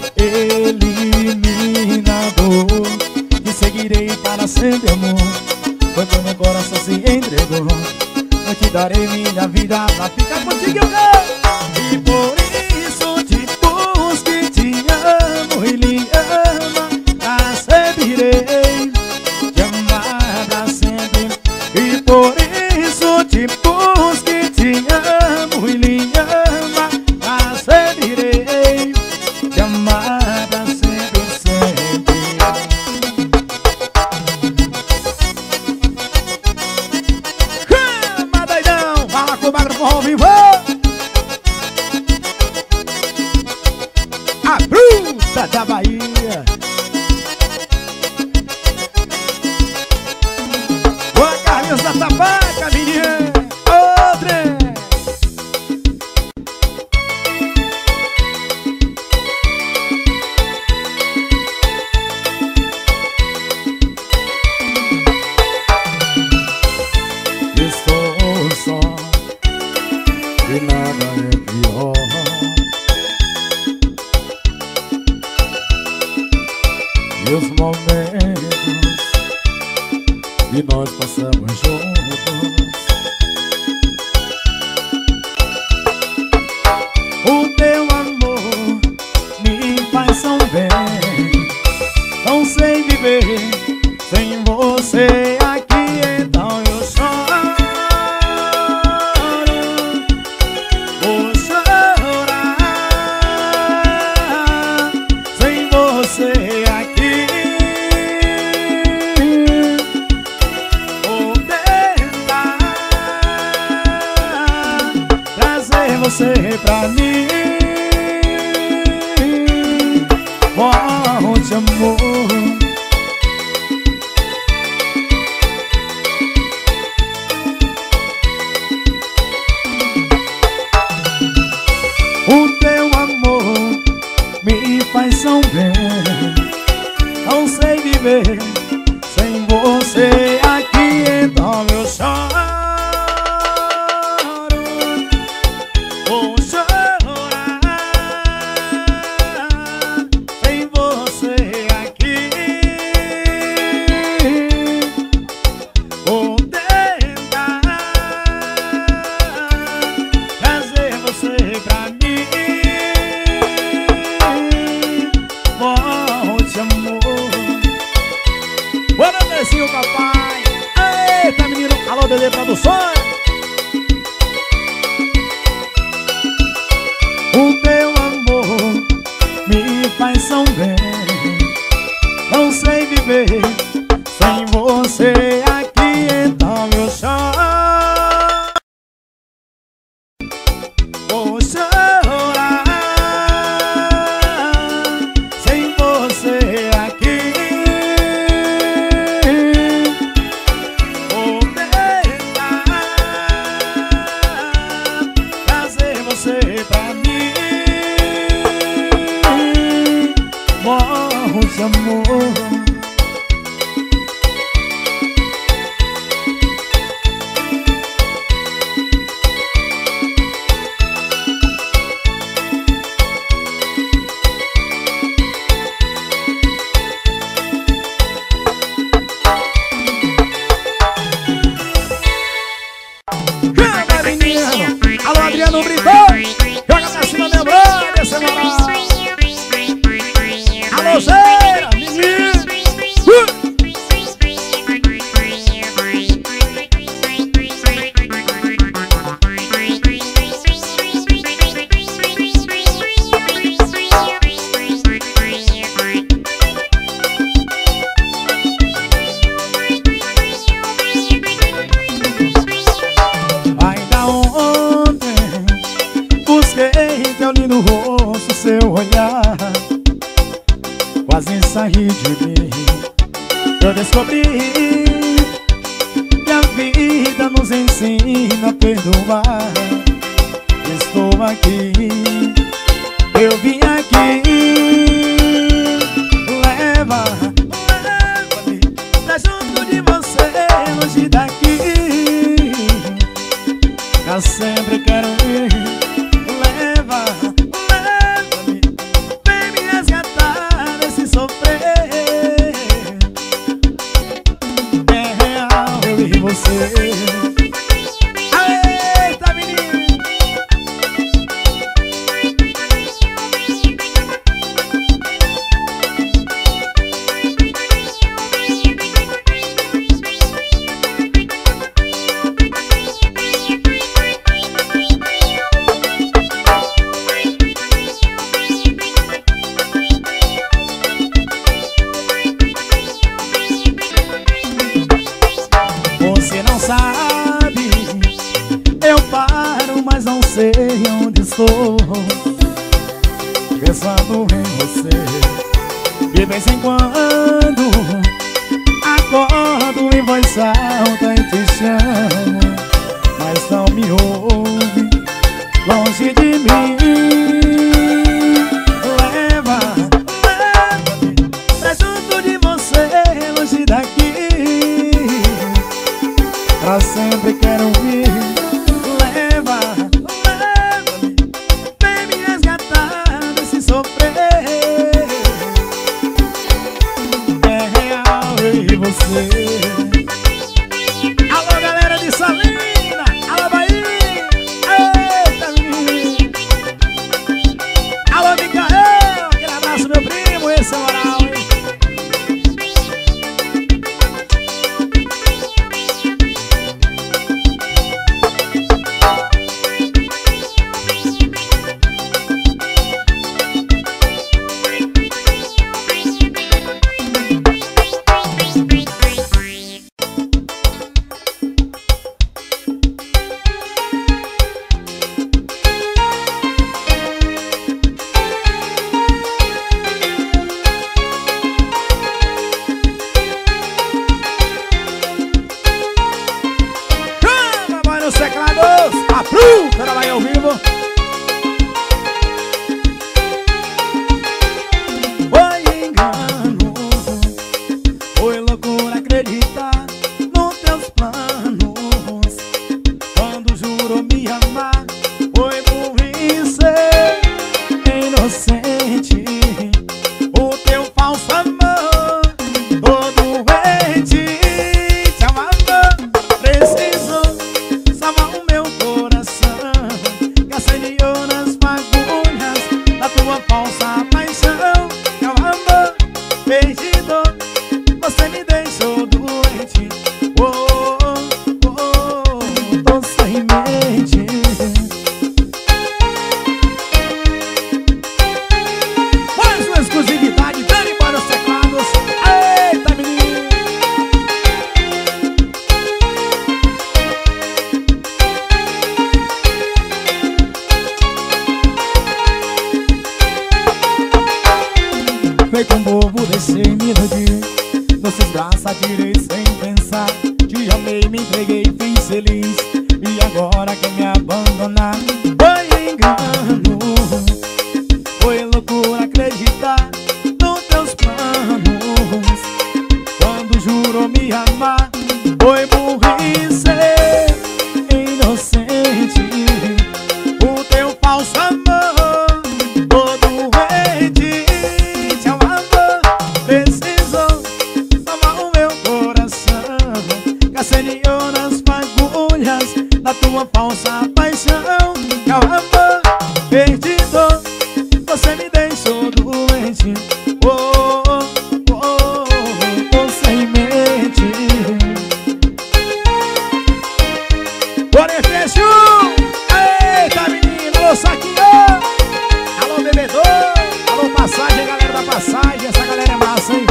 eliminador. Te seguirei para sempre amor, porque meu coração se entregou. Eu te darei minha vida pra ficar contigo, eu quero. E por isso te busco e te amo e lhe ama, pra sempre irei te amar pra sempre. E por isso te busco e te amo e lhe ama, pra sempre irei te amar pra sempre, sempre. Chama, doidão! Fala com o Magro Forró ao vivo! A bruta da Bahia! Boa, Carlinhos da Tabaca, menina! Outra! Estou só e nada é pior. E os momentos que nós passamos juntos, o teu amor me faz tão bem. Não sei viver sem você aqui, então eu choro. Vou chorar sem você aqui. Vou tentar trazer você pra mim. Volte, amor. O teu amor me faz tão bem. Não sei viver sem você aqui, então eu choro. Vou chorar sem você aqui. Vou tentar trazer você pra mim. Volte, amor. Bora, Andrezinho, papai! Eita, menino! Alô, Dedê Produções! O teu amor me faz tão bem. Não sei viver sem você aqui, então eu choro. Vou chorar sem você aqui. Vou tentar trazer você pra mim. Volte, amor. Chama, menino! Alô, Adriano Brito! Joga pra cima, meu brother, seu moral! Alô, Zera, menino! Uh! Ainda ontem busquei teu lindo rosto, seu olhar quase sair de mim. Eu descobri que a vida nos ensina a perdoar. Estou aqui, eu vim aqui. Leva, leva-me pra junto de você, longe daqui. e você. Eita, menino! Você não sabe, eu paro, mas não sei onde estou, pensando em você. De vez em quando acordo em voz alta e te chamo, mas não me ouve, longe de mim. Leva, leva-me pra junto de você, longe daqui. Pra sempre quero vir. Leva, leva-me, vem me resgatar desse sofrer. É real eu e você. Alô, galera de Salina! Alô, Bahia! Eita, menino! Alô, Micael! Aquele abraço, meu primo! Esse é o moral, hein? Os teclados, a fruta da Bahia ao vivo. Foi engano, foi loucura acreditar nos teus planos. Quando jurou me amar, foi burrice, inocente. O teu falso amor, todo doente, te amava, precisou salvar o meu coração, que acendeu nas fagulhas da tua falsa paixão. Meu amor perdido, você me deixou doente. Oh, oh, oh, tô sem mente. Mais uma exclusividade, Dani para os teclados. Eita, menino! Feito um bobo, deixei-me iludir, nos seus braços atirei sem pensar. Te amei, me entreguei, fiz feliz, e agora quer me abandonar. Foi engano, foi loucura acreditar nos teus planos. Quando jurou me amar, foi burrice, inocente. O teu falso amor, todo doente, te amava, precisou salvar o meu coração, que acendeu nas fagulhas da tua falsa paixão. Meu amor perdido, você me deixou doente. Oh, oh, oh, tô sem mente. Porém, fecho! Eita, menino! Alô, Saquinho! Alô, bebedor! Alô, passagem, galera da passagem! Essa galera é massa, hein?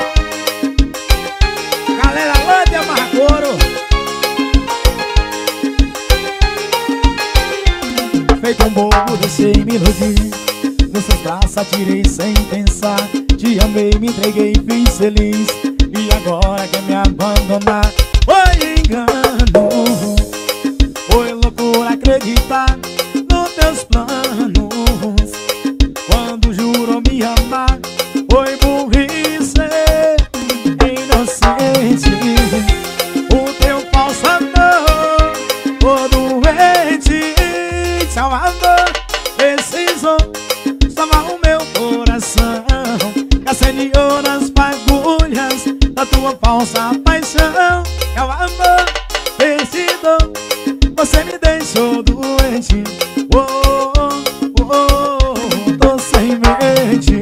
Galera lá de Amarracoro! Feito um bobo, deixei-me iludir, nos seus braços atirei sem pensar. Te amei, me entreguei, fiz feliz, e agora quer me abandonar. Foi engano, foi loucura acreditar nos teus planos. Quando jurou me amar, foi burrice, inocente. O teu falso amor, todo doente, te amava, precisou salvar o meu coração, que acendeu nas fagulhas da tua falsa paixão. Meu amor você me deixou doente. Oh, oh, oh, tô sem mente.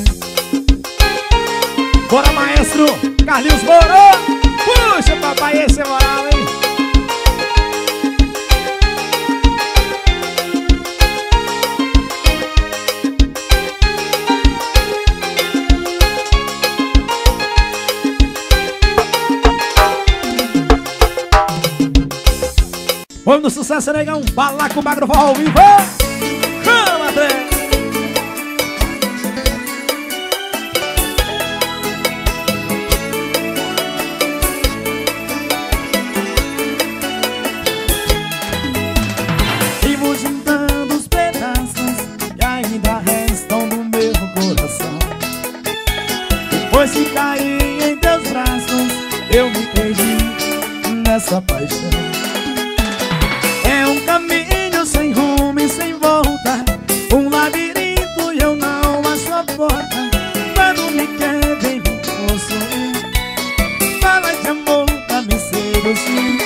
Bora, maestro Carlinhos Moura. Puxa, papai, esse é moral, hein? Vamos no sucesso, negão. Balaco Magro Forró ao vivo. Chama, André. Vivo juntando os pedaços que ainda restam no meu coração. Depois de cair em teus braços, eu me perdi nessa paixão. É um caminho sem rumo e sem volta, um labirinto e eu não acho a porta. Quando me quer, vem me possuir, fala de amor pra me seduzir.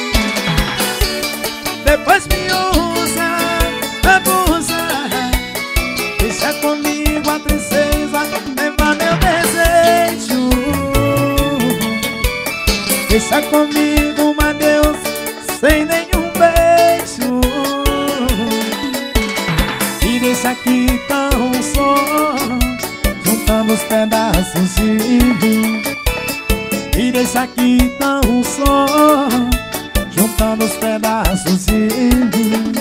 Depois me usa, abusa, deixa comigo a princesa, leva meu desejo. Deixa comigo uma Deus sem nenhum beijo. E deixa aqui tão só, juntando os pedaços de mim. E deixa aqui tão só, juntando os pedaços de mim.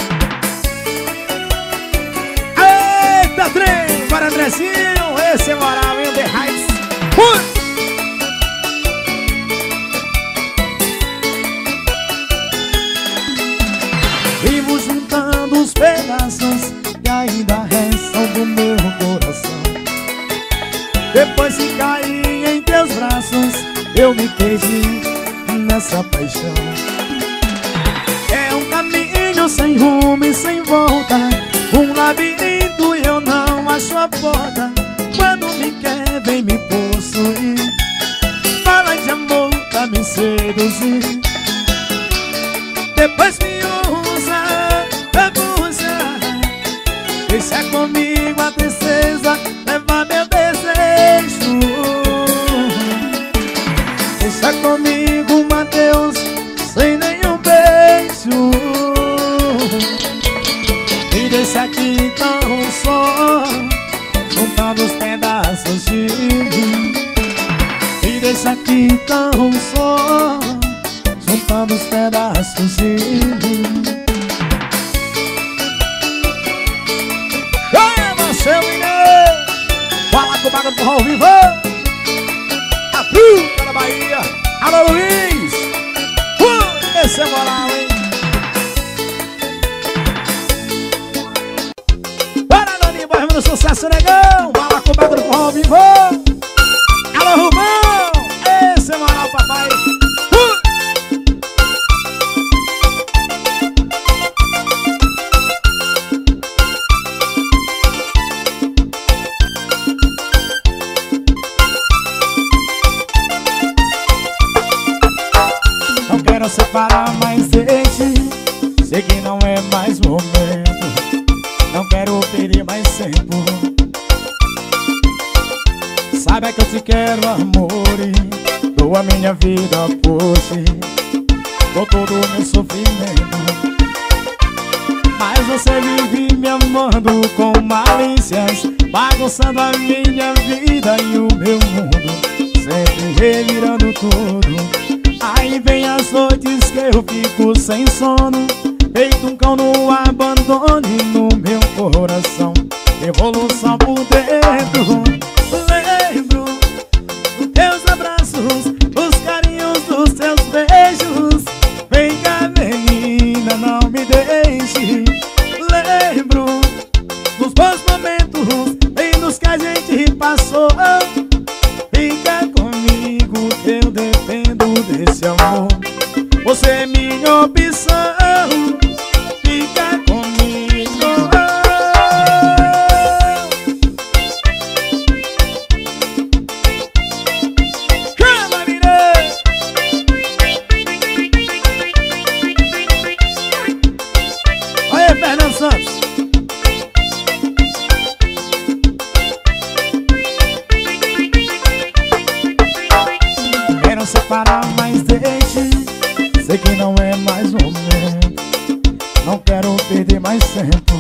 Eita, trem! Bora, Andrezinho! Esse é moral, hein? The Heights. Fui! Vivo juntando os pedaços que ainda restam do meu coração. Depois de cair em teus braços, eu me perdi nessa paixão. É um caminho sem rumo e sem volta, um labirinto e eu não acho a porta. Quando me quer, vem me possuir, fala de amor pra me seduzir. Depois me usa, abusa, deixa comigo a princesa, leva meu desejo. Deixa comigo uma Deus sem nenhum beijo. E deixa aqui tão só, juntando os pedaços de mim. E deixa aqui tão só, juntando os pedaços de mim. Chama, seu menino! Fala com o Magro Forró ao vivo! A fruta da Bahia! Alô, Luiz! Uh, esse é moral, hein? Para, Dani, vai no sucesso, negão! Fala com o Magro Forró ao vivo! Alô, Rubão! Esse é moral, papai! Uh! Quero separar, mas deixe, sei que não é mais momento. Não quero perder mais tempo. Saiba que eu te quero, amor, e dou a minha vida por ti, dou todo o meu sofrimento. Mas você vive me amando com malícias, bagunçando a minha vida e o meu mundo, sempre revirando tudo. Aí vem as noites que eu fico sem sono, feito um cão no abandono e no meu coração revolução por dentro. Lembro dos teus abraços, os carinhos dos teus beijos. Vem cá, menina, não me deixe. Lembro dos bons momentos lindos que a gente passou. Fica comigo que eu dependo desse amor. Você é minha opção. Fica comigo. Chama, menina. Santos. Quero separar, mas deixe. Sei que não é mais momento. Não quero perder mais tempo.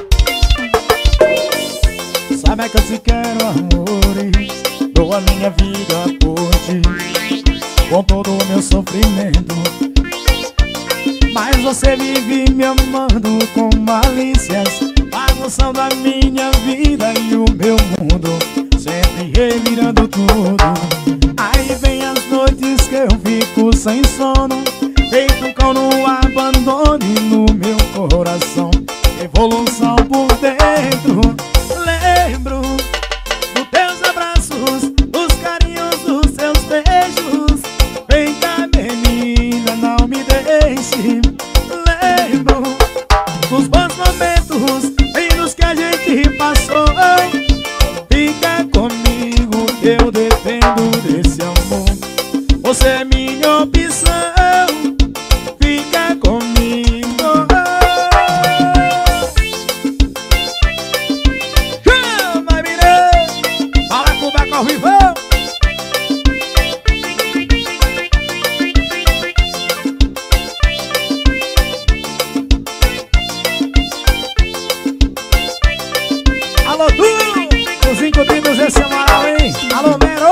Sabe que eu te quero, amores. Dou a minha vida por ti, com todo o meu sofrimento. Mas você vive me amando com malícias, bagunçando a minha vida e o meu mundo, sempre revirando tudo. Aí vem as noites que eu fico sem sono, feito um cão no abandono e no meu coração revolução por dentro. Lembro dos teus abraços, dos carinhos, dos seus beijos. Vem cá, menina, não me deixe. Lembro dos bons momentos, lindos que a gente passou. Fica comigo, eu dependo desse amor. Você é minha opção. Fica comigo. Chama, menina. Fala com o Baco ao vivo. Alô, Tu! Os encontrinhos esse é moral, hein? Alô, Mero!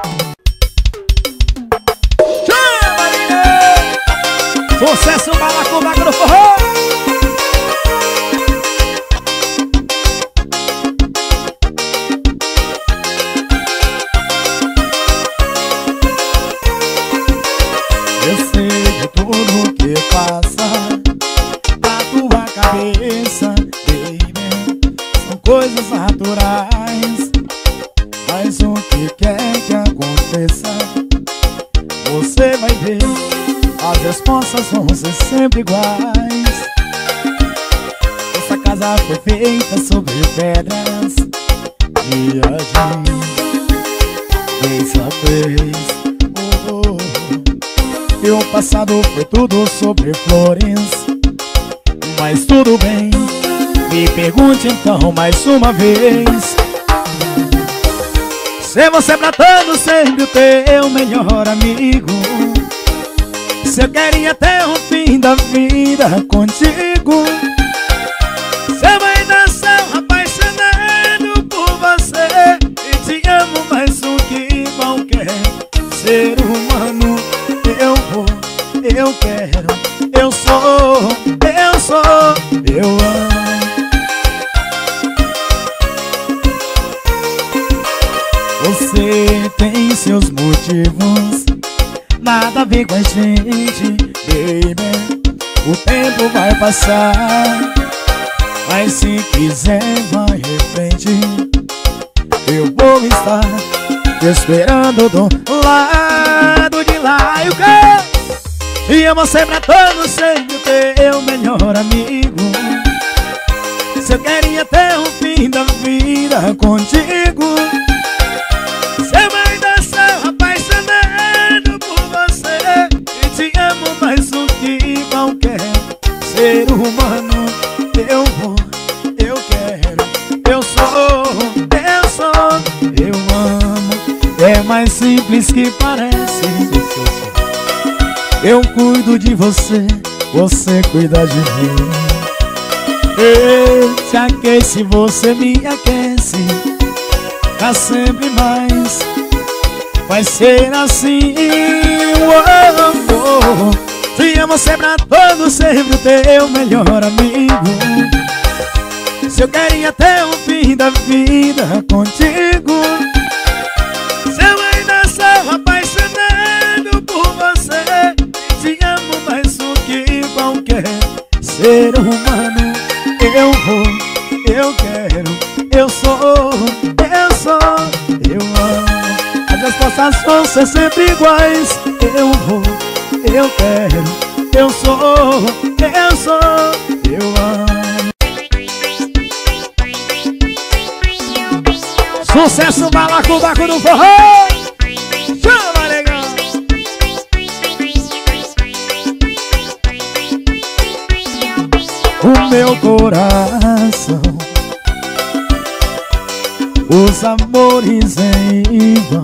Chama, menina! Sucesso, Balacobaco no forró! Eu sei de tudo que passa na tua cabeça, baby. São coisas naturais, mas o que quer que aconteça, você vai ver. As respostas vão ser sempre iguais. Essa casa foi feita sobre pedras, dia a dia, vez a vez. Oh, oh. E o passado foi tudo sobre flores, mas tudo bem. Me pergunte então mais uma vez. Se você pra todos sempre o teu melhor amigo, se eu queria ter um fim da vida contigo, se eu ainda sou apaixonado por você e te amo mais do que qualquer ser humano. Eu vou, eu quero, eu sou, eu sou, eu amo. Você tem seus motivos, nada a ver com a gente, baby. O tempo vai passar, mas se quiser vai em frente. Eu vou estar te esperando do lado de lá. E o quê? E eu vou ser pra todos sempre o teu melhor amigo. Se eu queria ter um fim da vida contigo, se eu ainda sou apaixonado por você e te amo mais do que qualquer ser humano. Eu vou, eu quero, eu sou, eu sou, eu amo. É mais simples que parece. Eu cuido de você, você cuida de mim. Eu te aquece, você me aquece. Pra sempre mais vai ser assim. Oh, oh, oh. Te amo sempre a todos, sempre o teu melhor amigo. Se eu queria ter um fim da vida contigo, se eu ainda sou apaixonado por você e te amo mais do que qualquer ser humano. Eu vou, eu quero, eu sou, eu sou, eu amo. As respostas vão ser sempre iguais. Eu vou, eu quero, eu sou, eu sou, eu amo. Sucesso, Balacobaco no forró! Chama, legal! O meu coração. Os amores em vão.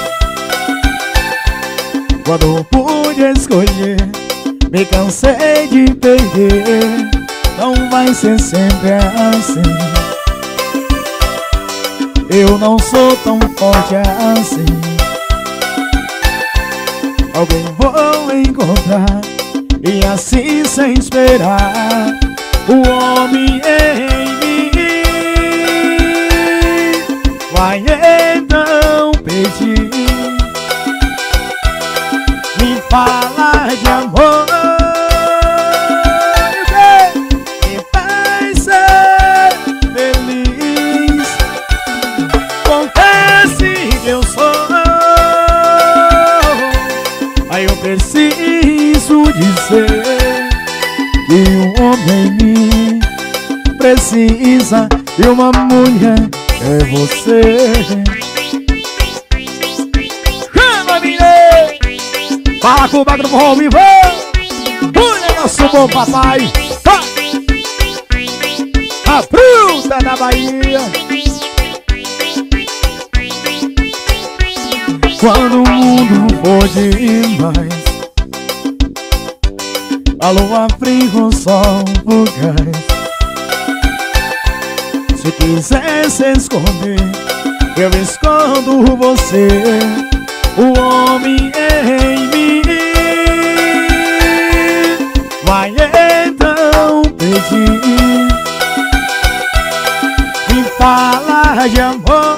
Quando pude escolher, me cansei de perder. Não vai ser sempre assim. Eu não sou tão forte assim. Alguém vou encontrar, e assim sem esperar, o homem em mim vai então pedir, me falar de amor, me faz ser feliz. Confesse que eu sou, aí eu preciso dizer que um homem em mim precisa de uma mulher. É você. Chama, menino! Fala com o bagulho do forró e vamos! Olha nosso bom papai! A fruta da Bahia! Quando o mundo for demais, a lua fria, o sol fugaz. Se quiser se esconder, eu escondo você, o homem em mim vai então pedir, me falar de amor,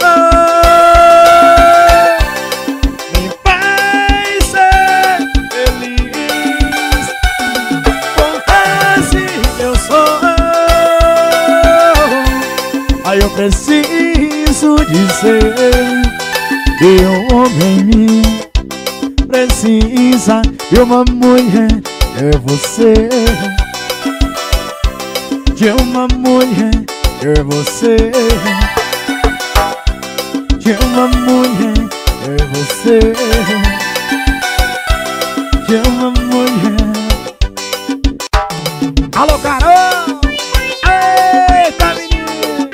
me faz ser feliz. Confesse que eu sou, aí eu preciso dizer que um homem em mim precisa de uma mulher. É você. De uma mulher. É você. De uma mulher. É você. De uma mulher. Alô, Carol! Eita, menino!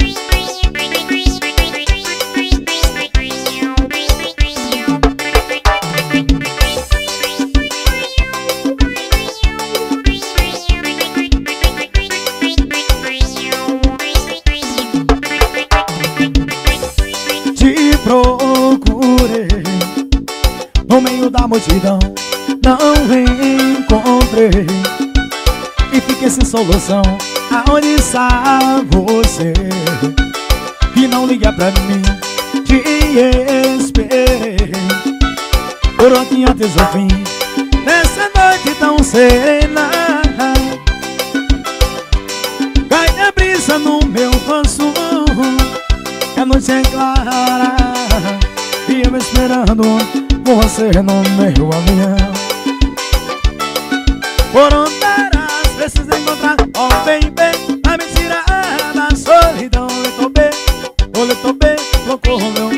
Te procurei no meio da multidão, não encontrei e fiquei sem solução. Aonde está você que não liga pra mim? Te esperei por ontem antes do fim, nessa noite tão serena. Cai a brisa no meu rosto, a noite é clara e eu esperando você no meu avião. Por onde eras, preciso encontrar, oh baby, a me tirar da solidão. Little bit, oh little bit, socorro meu.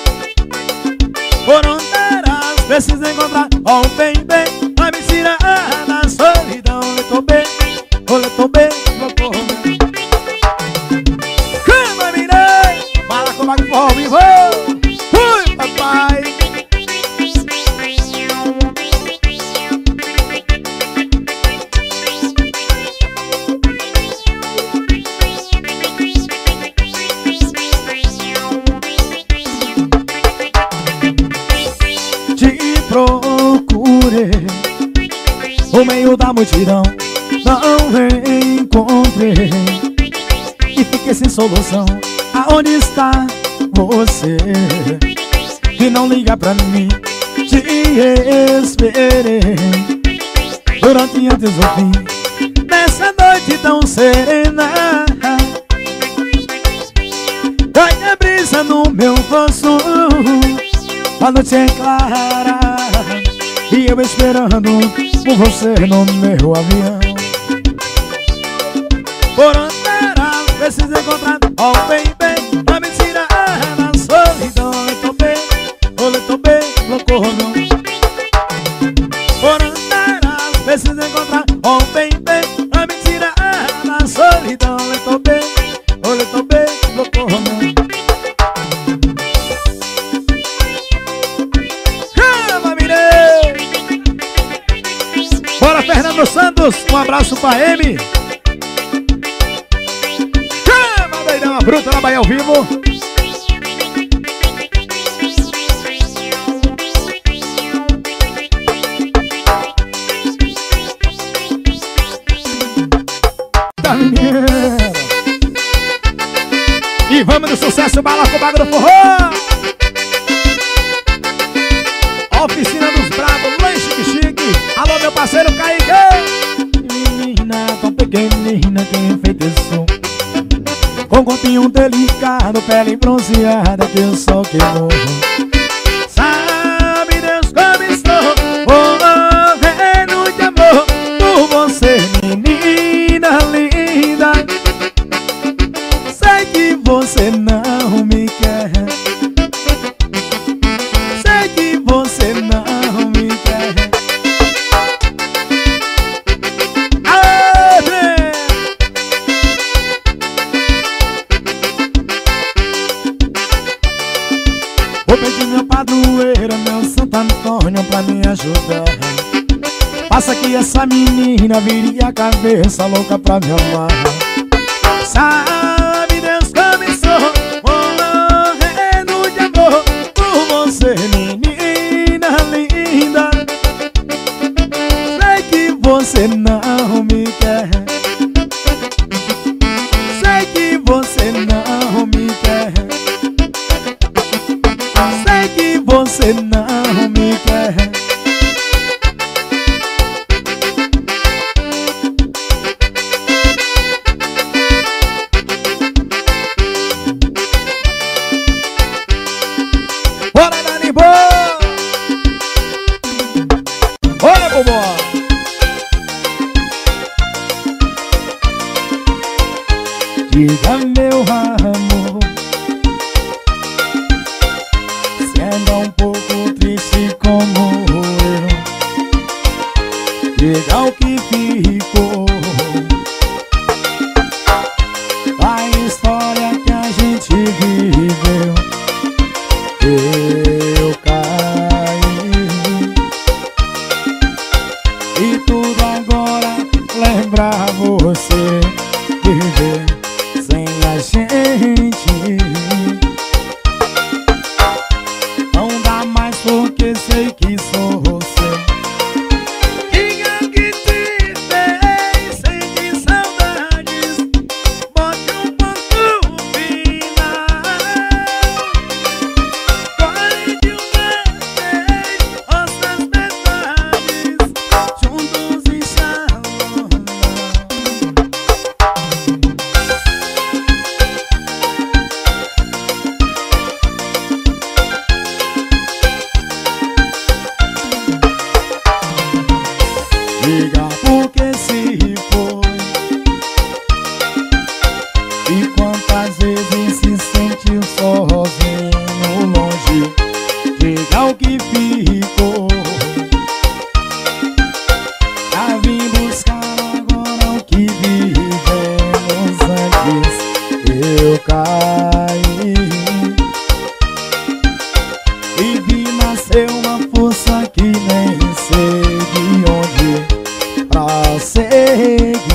Por onde eras, preciso encontrar, oh baby, a me tirar da solidão. Little bit, oh little bit, socorro meu. Chama, menina! Fala com o bagulho do forró e vou! Fui, papai! Te procurei no meio da multidão, não encontrei e fiquei sem solução. Aonde está você que não liga pra mim? Te esperei durante antes do fim, nessa noite tão serena. Cai a brisa no meu rosto, a noite é clara e eu esperando por você no meu avião. Por onde era, preciso encontrar, oh baby, pra me tirar da solidão. Little bit, oh little bit, socorro não. Por onde era, preciso encontrar, oh baby, pra me tirar da solidão. Santos, um abraço pra M. Chama daí, dá uma bruta na Bahia ao vivo. Tá, menina. E vamos no sucesso, bala com o bago do forró. Oficina dos Bravos, lanche que chique. Alô, meu parceiro Kaique. Menina tão pequenina, quem enfeitiçou, com corpinho delicado, pele bronzeada que o sol queimou. Sabe Deus como estou, morrendo de amor por você, menina linda. Sei que você não me quer, sei que você não me quer. Aê, vou pedir meu padroeiro, meu Santo Antônio pra me ajudar. Passa que essa menina vire a cabeça louca pra me amar. sabe Deus como estou, morrendo de amor por você, menina linda. Sei que você não me quer, sei que você não me quer, sei que você não me quer. Bora, Dani Boa! Olha, Bobó! Diga, meu amor, se anda um pouco triste como eu, diga o que ficou da história que a gente viveu. Eu caí e tudo agora lembra você, viver sem a gente não dá mais, porque sei que sou você. Diga que te fez sentir saudades, bote um ponto final. Corre de uma vez nossas metades, juntos em shalom. Diga por que se foi e quantas vezes se sentiu sozinho longe. Diga o que ficou pra vir buscar agora o que vivemos antes. Eu caí e vi nascer uma força que nem sei de onde pra seguir.